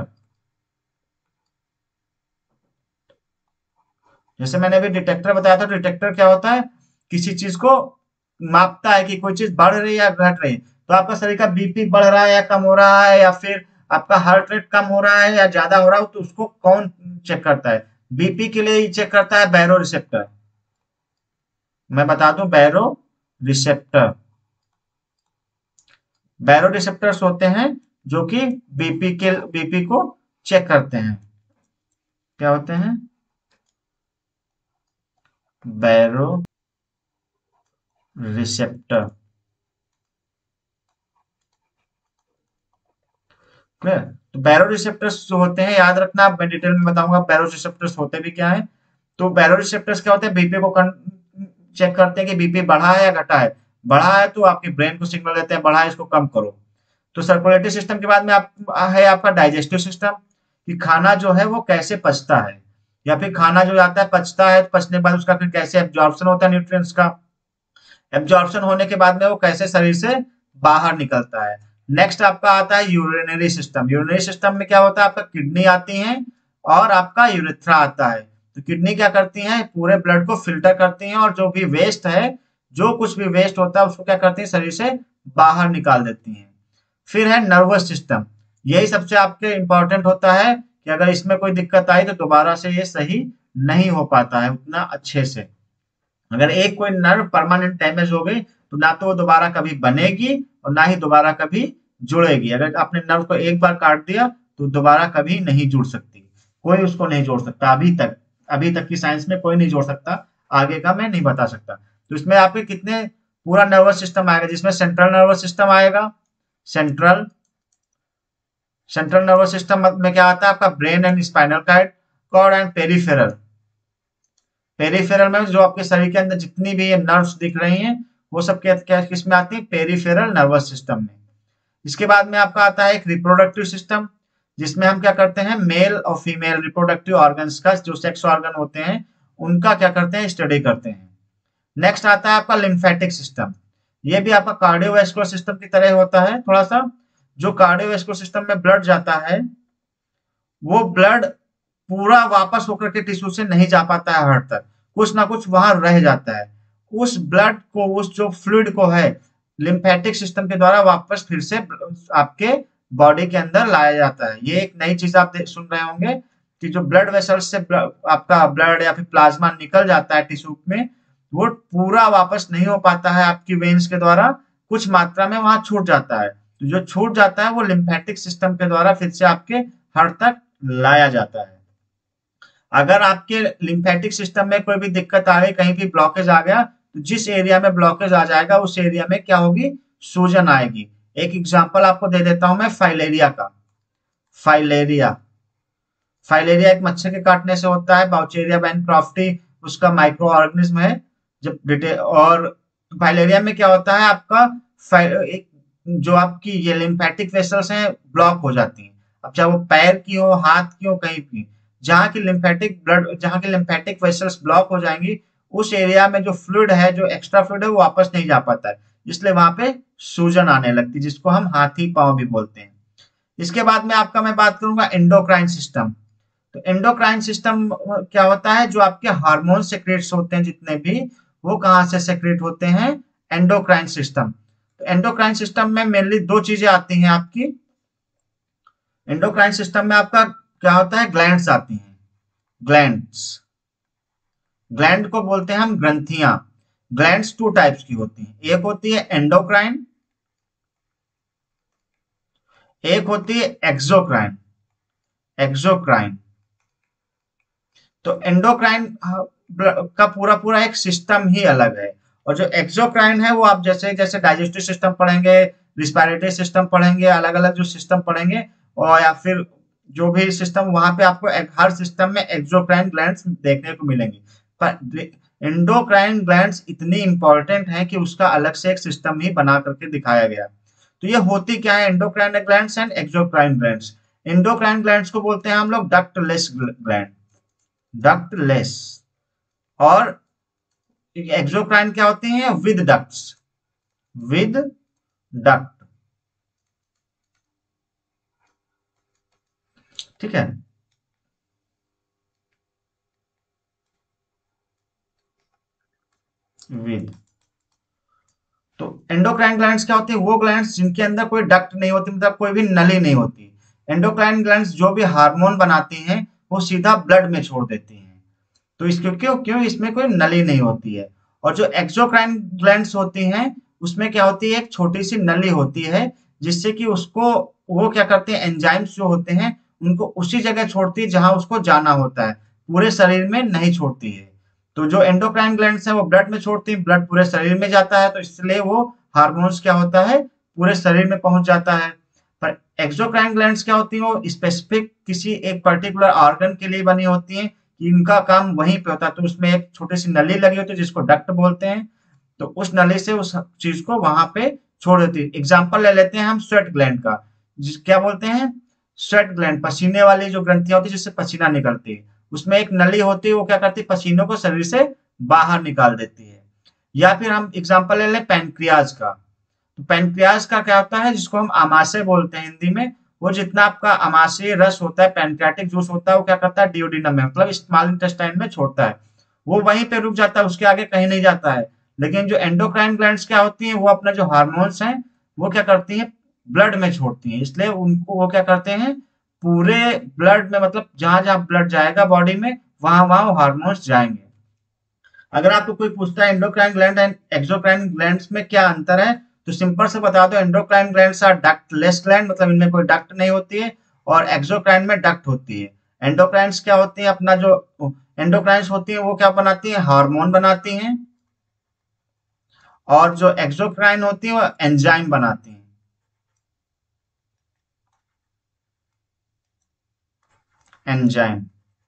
जैसे मैंने अभी डिटेक्टर बताया था, डिटेक्टर क्या होता है, किसी चीज को मापता है कि कोई चीज बढ़ रही है या घट रही है। तो आपका शरीर का बीपी बढ़ रहा है या कम हो रहा है, या फिर आपका हार्ट रेट कम हो रहा है या ज्यादा हो रहा है, तो उसको कौन चेक करता है, बीपी के लिए चेक करता है बैरो रिसेप्टर। मैं बता दूं, बैरो रिसेप्टर, बैरो रिसेप्टर्स होते हैं जो कि बीपी को चेक करते हैं। क्या होते हैं, बैरो रिसेप्टर। क्लियर। तो बैरो रिसेप्टर्स जो होते हैं, याद रखना, आप मैं डिटेल में बताऊंगा बैरो रिसेप्टर्स होते भी क्या है। तो बैरो रिसेप्टर्स क्या होते हैं, बीपी को चेक करते हैं कि बीपी बढ़ा है या घटा है। बढ़ा है तो आपके ब्रेन को सिग्नल देते हैं बढ़ा है, इसको कम करो। तो सर्कुलेटरी सिस्टम के बाद में आप है आपका डाइजेस्टिव सिस्टम, कि खाना जो है वो कैसे पचता है, या फिर खाना जो आता है पचता है, पचने के बाद उसका फिर कैसे एब्जॉर्प्शन होता है न्यूट्रिएंट्स का, एब्जॉर्प्शन होने के बाद में वो कैसे शरीर से बाहर निकलता है। नेक्स्ट आपका आता है यूरिनरी सिस्टम। यूरिनरी सिस्टम में क्या होता है, आपका किडनी आती है और आपका यूरेथ्रा आता है। तो किडनी क्या करती है, पूरे ब्लड को फिल्टर करती है और जो भी वेस्ट है, जो कुछ भी वेस्ट होता है उसको क्या करती है, शरीर से बाहर निकाल देती है। फिर है नर्वस सिस्टम। यही सबसे आपके इंपॉर्टेंट होता है कि अगर इसमें कोई दिक्कत आई तो दोबारा से ये सही नहीं हो पाता है उतना अच्छे से। अगर एक कोई नर्व परमानेंट डैमेज हो गई तो ना तो वो दोबारा कभी बनेगी और ना ही दोबारा कभी जुड़ेगी। अगर आपने नर्व को एक बार काट दिया तो दोबारा कभी नहीं जुड़ सकती, कोई उसको नहीं जोड़ सकता अभी तक। अभी तक की साइंस में कोई नहीं जोड़ सकता, आगे का मैं नहीं बता सकता। तो इसमें आपके कितने पूरा नर्वस सिस्टम आएगा, जिसमें सेंट्रल नर्वस सिस्टम आएगा। सेंट्रल सेंट्रल नर्वस सिस्टम में क्या आता है, आपका brain and spinal cord and peripheral. Peripheral में जो आपके शरीर के अंदर जितनी भी ये नर्व्स दिख रही हैं, वो सब क्या क्या किस में आती है, पेरिफेरल नर्वस सिस्टम में। इसके बाद में आपका आता है एक रिप्रोडक्टिव सिस्टम, जिसमें हम क्या करते हैं, मेल और फीमेल रिप्रोडक्टिव ऑर्गन्स का, जो सेक्स ऑर्गन होते हैं उनका क्या करते हैं, स्टडी करते हैं। नेक्स्ट आता है आपका लिम्फेटिक सिस्टम। ये भी आपका कार्डियोवैस्कुलर सिस्टम की तरह होता है थोड़ा सा। जो कार्डियोवैस्कुलर सिस्टम में ब्लड जाता है, वो ब्लड पूरा वापस होकर के टिश्यू से नहीं जा पाता है हार्ट तक, कुछ ना कुछ वहां रह जाता है। उस ब्लड को, उस जो फ्लूइड को है, लिम्फेटिक सिस्टम के द्वारा वापस फिर से आपके बॉडी के अंदर लाया जाता है। ये एक नई चीज आप सुन रहे होंगे कि जो ब्लड वेसल्स से आपका ब्लड या फिर प्लाज्मा निकल जाता है टिश्यू में, वो पूरा वापस नहीं हो पाता है आपकी वेन्स के द्वारा, कुछ मात्रा में वहां छूट जाता है। तो जो छूट जाता है वो लिम्फेटिक सिस्टम के द्वारा फिर से आपके हार्ट तक लाया जाता है। अगर आपके लिम्फेटिक सिस्टम में कोई भी दिक्कत आ गई, कहीं भी ब्लॉकेज आ गया, तो जिस एरिया में ब्लॉकेज आ जाएगा उस एरिया में क्या होगी, सूजन आएगी। एक एग्जांपल आपको दे देता हूं मैं फाइलेरिया का। फाइलेरिया फाइलेरिया एक मच्छर के काटने से होता है, बाउचेरिया बैनक्रॉफ्टी उसका माइक्रो ऑर्गेनिज्म है। जब डिटेल और फाइलेरिया में क्या होता है आपका, एक जो आपकी ये लिम्फेटिक वेसल्स हैं ब्लॉक हो जाती हैं। अब चाहे वो पैर की हो, हाथ की हो, कहीं की, जहाँ की लिम्फेटिक वेसल्स ब्लॉक हो जाएंगी, उस एरिया में जो फ्लूइड है, जो एक्स्ट्रा फ्लूइड है, वो वापस नहीं जा पाता है, इसलिए वहां पे सूजन आने लगती है, जिसको हम हाथी पांव भी बोलते हैं। इसके बाद में आपका मैं बात करूंगा एंडोक्राइन सिस्टम। तो एंडोक्राइन सिस्टम क्या होता है, जो आपके हार्मोन सेक्रेट्स होते हैं जितने भी, वो कहाँ से सेक्रेट होते हैं, एंडोक्राइन सिस्टम। तो एंडोक्राइन सिस्टम में मेनली दो चीजें आती हैं आपकी। एंडोक्राइन सिस्टम में आपका क्या होता है, ग्लैंड्स आती हैं। ग्लैंड्स, ग्लैंड को बोलते हैं हम ग्रंथियां। ग्लैंड्स टू टाइप्स की होती हैं, एक होती है एंडोक्राइन, एक होती है एक्सोक्राइन। एक्सोक्राइन, तो एंडोक्राइन का पूरा पूरा एक सिस्टम ही अलग है। और जो एक्सोक्राइन है वो आप जैसे जैसे डाइजेस्टिव सिस्टम पढ़ेंगे, रिस्पायरेटरी सिस्टम पढ़ेंगे, अलग अलग जो सिस्टम पढ़ेंगे, और या फिर जो भी सिस्टम, वहां पे आपको हर सिस्टम में एक्सोक्राइन ग्लैंड्स देखने को मिलेंगी। पर एंडोक्राइन ग्लैंड्स इतनी इंपॉर्टेंट है कि उसका अलग से एक सिस्टम ही बना करके दिखाया गया। तो ये होती क्या है, endocrine glands and exocrine glands. Endocrine glands को बोलते हैं हम लोग डक्टलेस ग्लैंड, डक्टलेस। और एक्सोक्राइन क्या होती हैं, विद डक्ट्स, विद डक्ट। ठीक है। विद, तो एंडोक्राइन ग्लैंड्स क्या होती है, वो ग्लैंड्स जिनके अंदर कोई डक्ट नहीं होती, मतलब कोई भी नली नहीं होती। एंडोक्राइन ग्लैंड्स जो भी हार्मोन बनाती हैं वो सीधा ब्लड में छोड़ देती हैं। तो इसको क्यों क्यों इसमें कोई नली नहीं होती है। और जो एक्सोक्राइन ग्लैंड्स होती हैं, उसमें क्या होती है, एक छोटी सी नली होती है, जिससे कि उसको, वो क्या करते हैं, एंजाइम्स जो होते हैं उनको उसी जगह छोड़ती है जहां उसको जाना होता है, पूरे शरीर में नहीं छोड़ती है। तो जो एंडोक्राइन ग्लैंड्स है वो ब्लड में छोड़ती है, ब्लड पूरे शरीर में जाता है, तो इसलिए वो हार्मोन्स क्या होता है, पूरे शरीर में पहुंच जाता है। पर एक्सोक्राइन ग्लैंड्स क्या होती हैं, वो स्पेसिफिक किसी एक पर्टिकुलर ऑर्गन के लिए बनी होती हैं कि इनका काम वहीं पे होता है। तो उसमें एक छोटी सी नली लगी होती है जिसको डक्ट बोलते हैं, तो उस नली से उस चीज को वहां पे छोड़ देती है। एग्जाम्पल ले लेते हैं हम स्वेट ग्लैंड का, जिस क्या बोलते हैं, स्वेट ग्लैंड, पसीने वाली जो ग्रंथियां होती है जिससे पसीना निकलती है, उसमें एक नली होती है, वो क्या करती है, पसीनों को शरीर से बाहर निकाल देती है। या फिर हम एग्जाम्पल ले लें पैनक्रियाज का, तो पैनक्रियाज का क्या होता है, जिसको हम आमाशय बोलते हैं हिंदी में, वो जितना आपका आमाशय रस होता है, पैनक्रियाटिक जूस होता है, वो क्या करता है, डियोडिनम में मतलब स्मॉल इंटेस्टाइन में छोड़ता है, वो वहीं पे रुक जाता है, उसके आगे कहीं नहीं जाता है। लेकिन जो एंडोक्राइन ग्लैंड्स क्या होती हैं, वो अपना जो हार्मोन्स हैं वो क्या करती हैं, ब्लड में छोड़ती हैं, इसलिए उनको वो क्या करते हैं, पूरे ब्लड में, मतलब जहां जहां ब्लड जाएगा बॉडी में, वहां वहां हार्मोन्स जाएंगे। अगर आपको कोई पूछता है endocrine gland and exocrine glands में क्या अंतर है, तो सिंपल से बता दो, endocrine glands are ductless gland, मतलब इनमें कोई डक्ट नहीं होती है, और एक्सोक्राइन में डक्ट होती है। एंडोक्राइन्स क्या होती है, अपना जो एंडोक्राइन्स होती है वो क्या बनाती है, हार्मोन बनाती हैं, और जो एक्सोक्राइन होती है वो एंजाइम बनाती हैं। एंजाइम,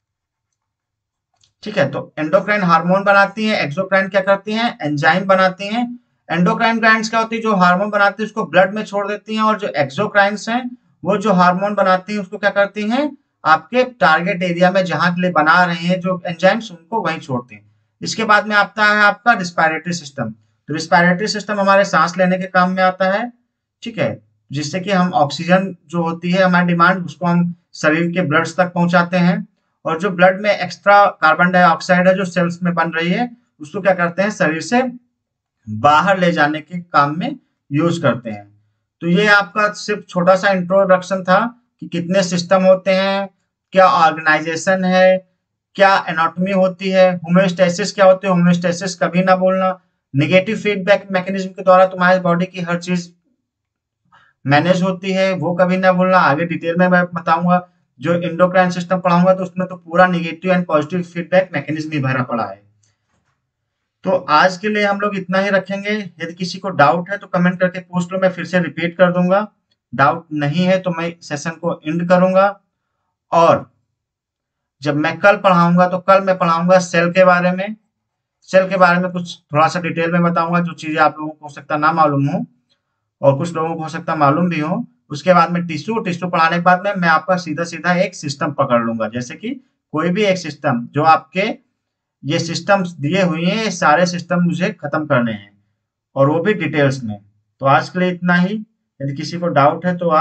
ठीक है। तो एंडोक्राइन हार्मोन बनाती है, एक्सोक्राइन क्या करती हैं, एंजाइम बनाती हैं। एंडोक्राइन ग्लैंड्स क्या होती है, जो हार्मोन बनाती है उसको ब्लड में छोड़ देती हैं, और जो एक्सोक्राइन्स हैं वो जो हार्मोन बनाती हैं उसको क्या करती हैं, आपके टारगेट एरिया में जहां के लिए बना रहे हैं जो एंजाइम्स, उनको वहीं छोड़ती हैं। इसके बाद में आता है आपका रिस्पायरेटरी सिस्टम। तो रिस्पायरेटरी सिस्टम हमारे सांस लेने के काम में आता है, ठीक है, जिससे कि हम ऑक्सीजन जो होती है हमारी डिमांड, उसको हम शरीर के ब्लड्स तक पहुंचाते हैं। और जो ब्लड में एक्स्ट्रा कार्बन डाइऑक्साइड है जो सेल्स में बन रही है, उसको क्या करते हैं, शरीर से बाहर ले जाने के काम में यूज करते हैं। तो ये आपका सिर्फ छोटा सा इंट्रोडक्शन था कि कितने सिस्टम होते हैं, क्या ऑर्गेनाइजेशन है, क्या एनाटॉमी होती है, होम्योस्टेसिस क्या होती है, होम्योस्टेसिस कभी ना भूलना। नेगेटिव फीडबैक मैकेनिज्म के द्वारा तुम्हारे बॉडी की हर चीज मैनेज होती है, वो कभी ना भूलना। आगे डिटेल में मैं बताऊंगा, जो एंडोक्राइन सिस्टम पढ़ाऊंगा तो उसमें तो पूरा negative and positive feedback mechanism ही भरा पड़ा है। तो आज के लिए हम लोग इतना ही रखेंगे। यदि किसी को डाउट है तो कमेंट करके पूछ लो, मैं फिर से रिपीट कर दूंगा। डाउट नहीं है तो मैं सेशन को एंड करूंगा। और जब मैं कल पढ़ाऊंगा तो कल मैं पढ़ाऊंगा सेल के बारे में। सेल के बारे में कुछ थोड़ा सा डिटेल में बताऊंगा, जो चीजें आप लोगों को हो सकता ना मालूम हो, और कुछ लोगों को हो सकता है मालूम भी हो। उसके बाद में टिश्यू, टिश्यू पढ़ाने के बाद में मैं आपका सीधा सीधा एक सिस्टम पकड़ लूंगा, जैसे कि कोई भी एक सिस्टम जो आपके ये सिस्टम्स दिए हुए हैं, ये सारे सिस्टम मुझे खत्म करने हैं, और वो भी डिटेल्स में। तो आज के लिए इतना ही। यदि किसी को डाउट है तो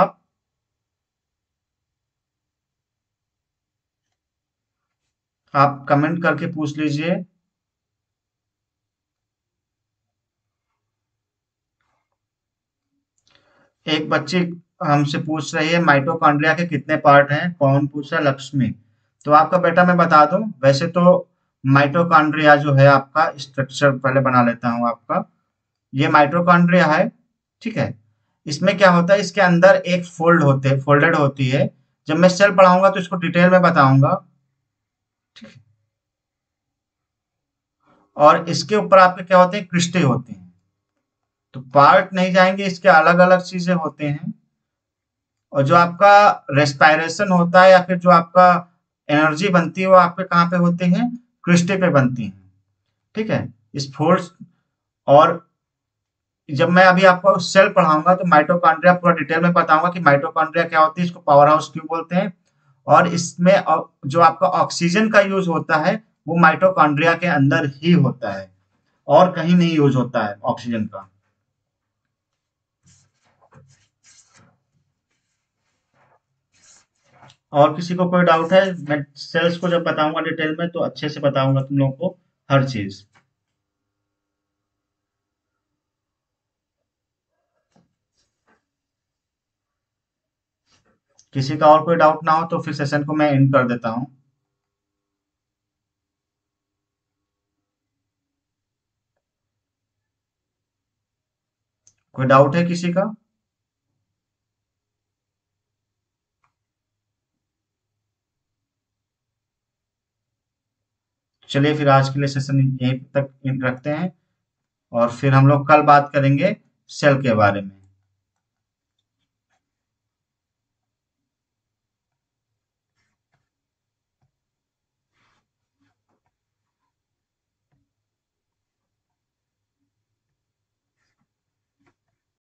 आप कमेंट करके पूछ लीजिए। एक बच्ची हमसे पूछ रही है माइटोकॉन्ड्रिया के कितने पार्ट हैं, कौन पूछ रहा है, लक्ष्मी। तो आपका बेटा मैं बता दूं, वैसे तो माइटोकॉन्ड्रिया जो है आपका स्ट्रक्चर पहले बना लेता हूं आपका। ये माइटोकॉन्ड्रिया है, ठीक है। इसमें क्या होता है, इसके अंदर एक फोल्डेड होती है। जब मैं सेल पढ़ाऊंगा तो इसको डिटेल में बताऊंगा, ठीक है। और इसके ऊपर आपके क्या होते हैं, क्रिस्टे होते हैं। तो पार्ट नहीं जाएंगे, इसके अलग अलग चीजें होते हैं। और जो आपका रेस्पायरेशन होता है या फिर जो आपका एनर्जी बनती है, वो आपके कहाँ पे होते हैं, क्रिस्टे पे बनती है, ठीक है। इस फोर्स, और जब मैं अभी आपको सेल पढ़ाऊंगा तो माइटोकॉन्ड्रिया पूरा डिटेल में बताऊंगा कि माइटोकॉन्ड्रिया क्या होती है, इसको पावर हाउस क्यों बोलते हैं। और इसमें जो आपका ऑक्सीजन का यूज होता है वो माइटोकॉन्ड्रिया के अंदर ही होता है, और कहीं नहीं यूज होता है ऑक्सीजन का। और किसी को कोई डाउट है, मैं सेल्स को जब बताऊंगा डिटेल में तो अच्छे से बताऊंगा तुम लोगों को हर चीज। किसी का और कोई डाउट ना हो तो फिर सेशन को मैं एंड कर देता हूँ। कोई डाउट है किसी का? चलिए फिर आज के लिए सेशन यहीं तक रखते हैं, और फिर हम लोग कल बात करेंगे सेल के बारे में।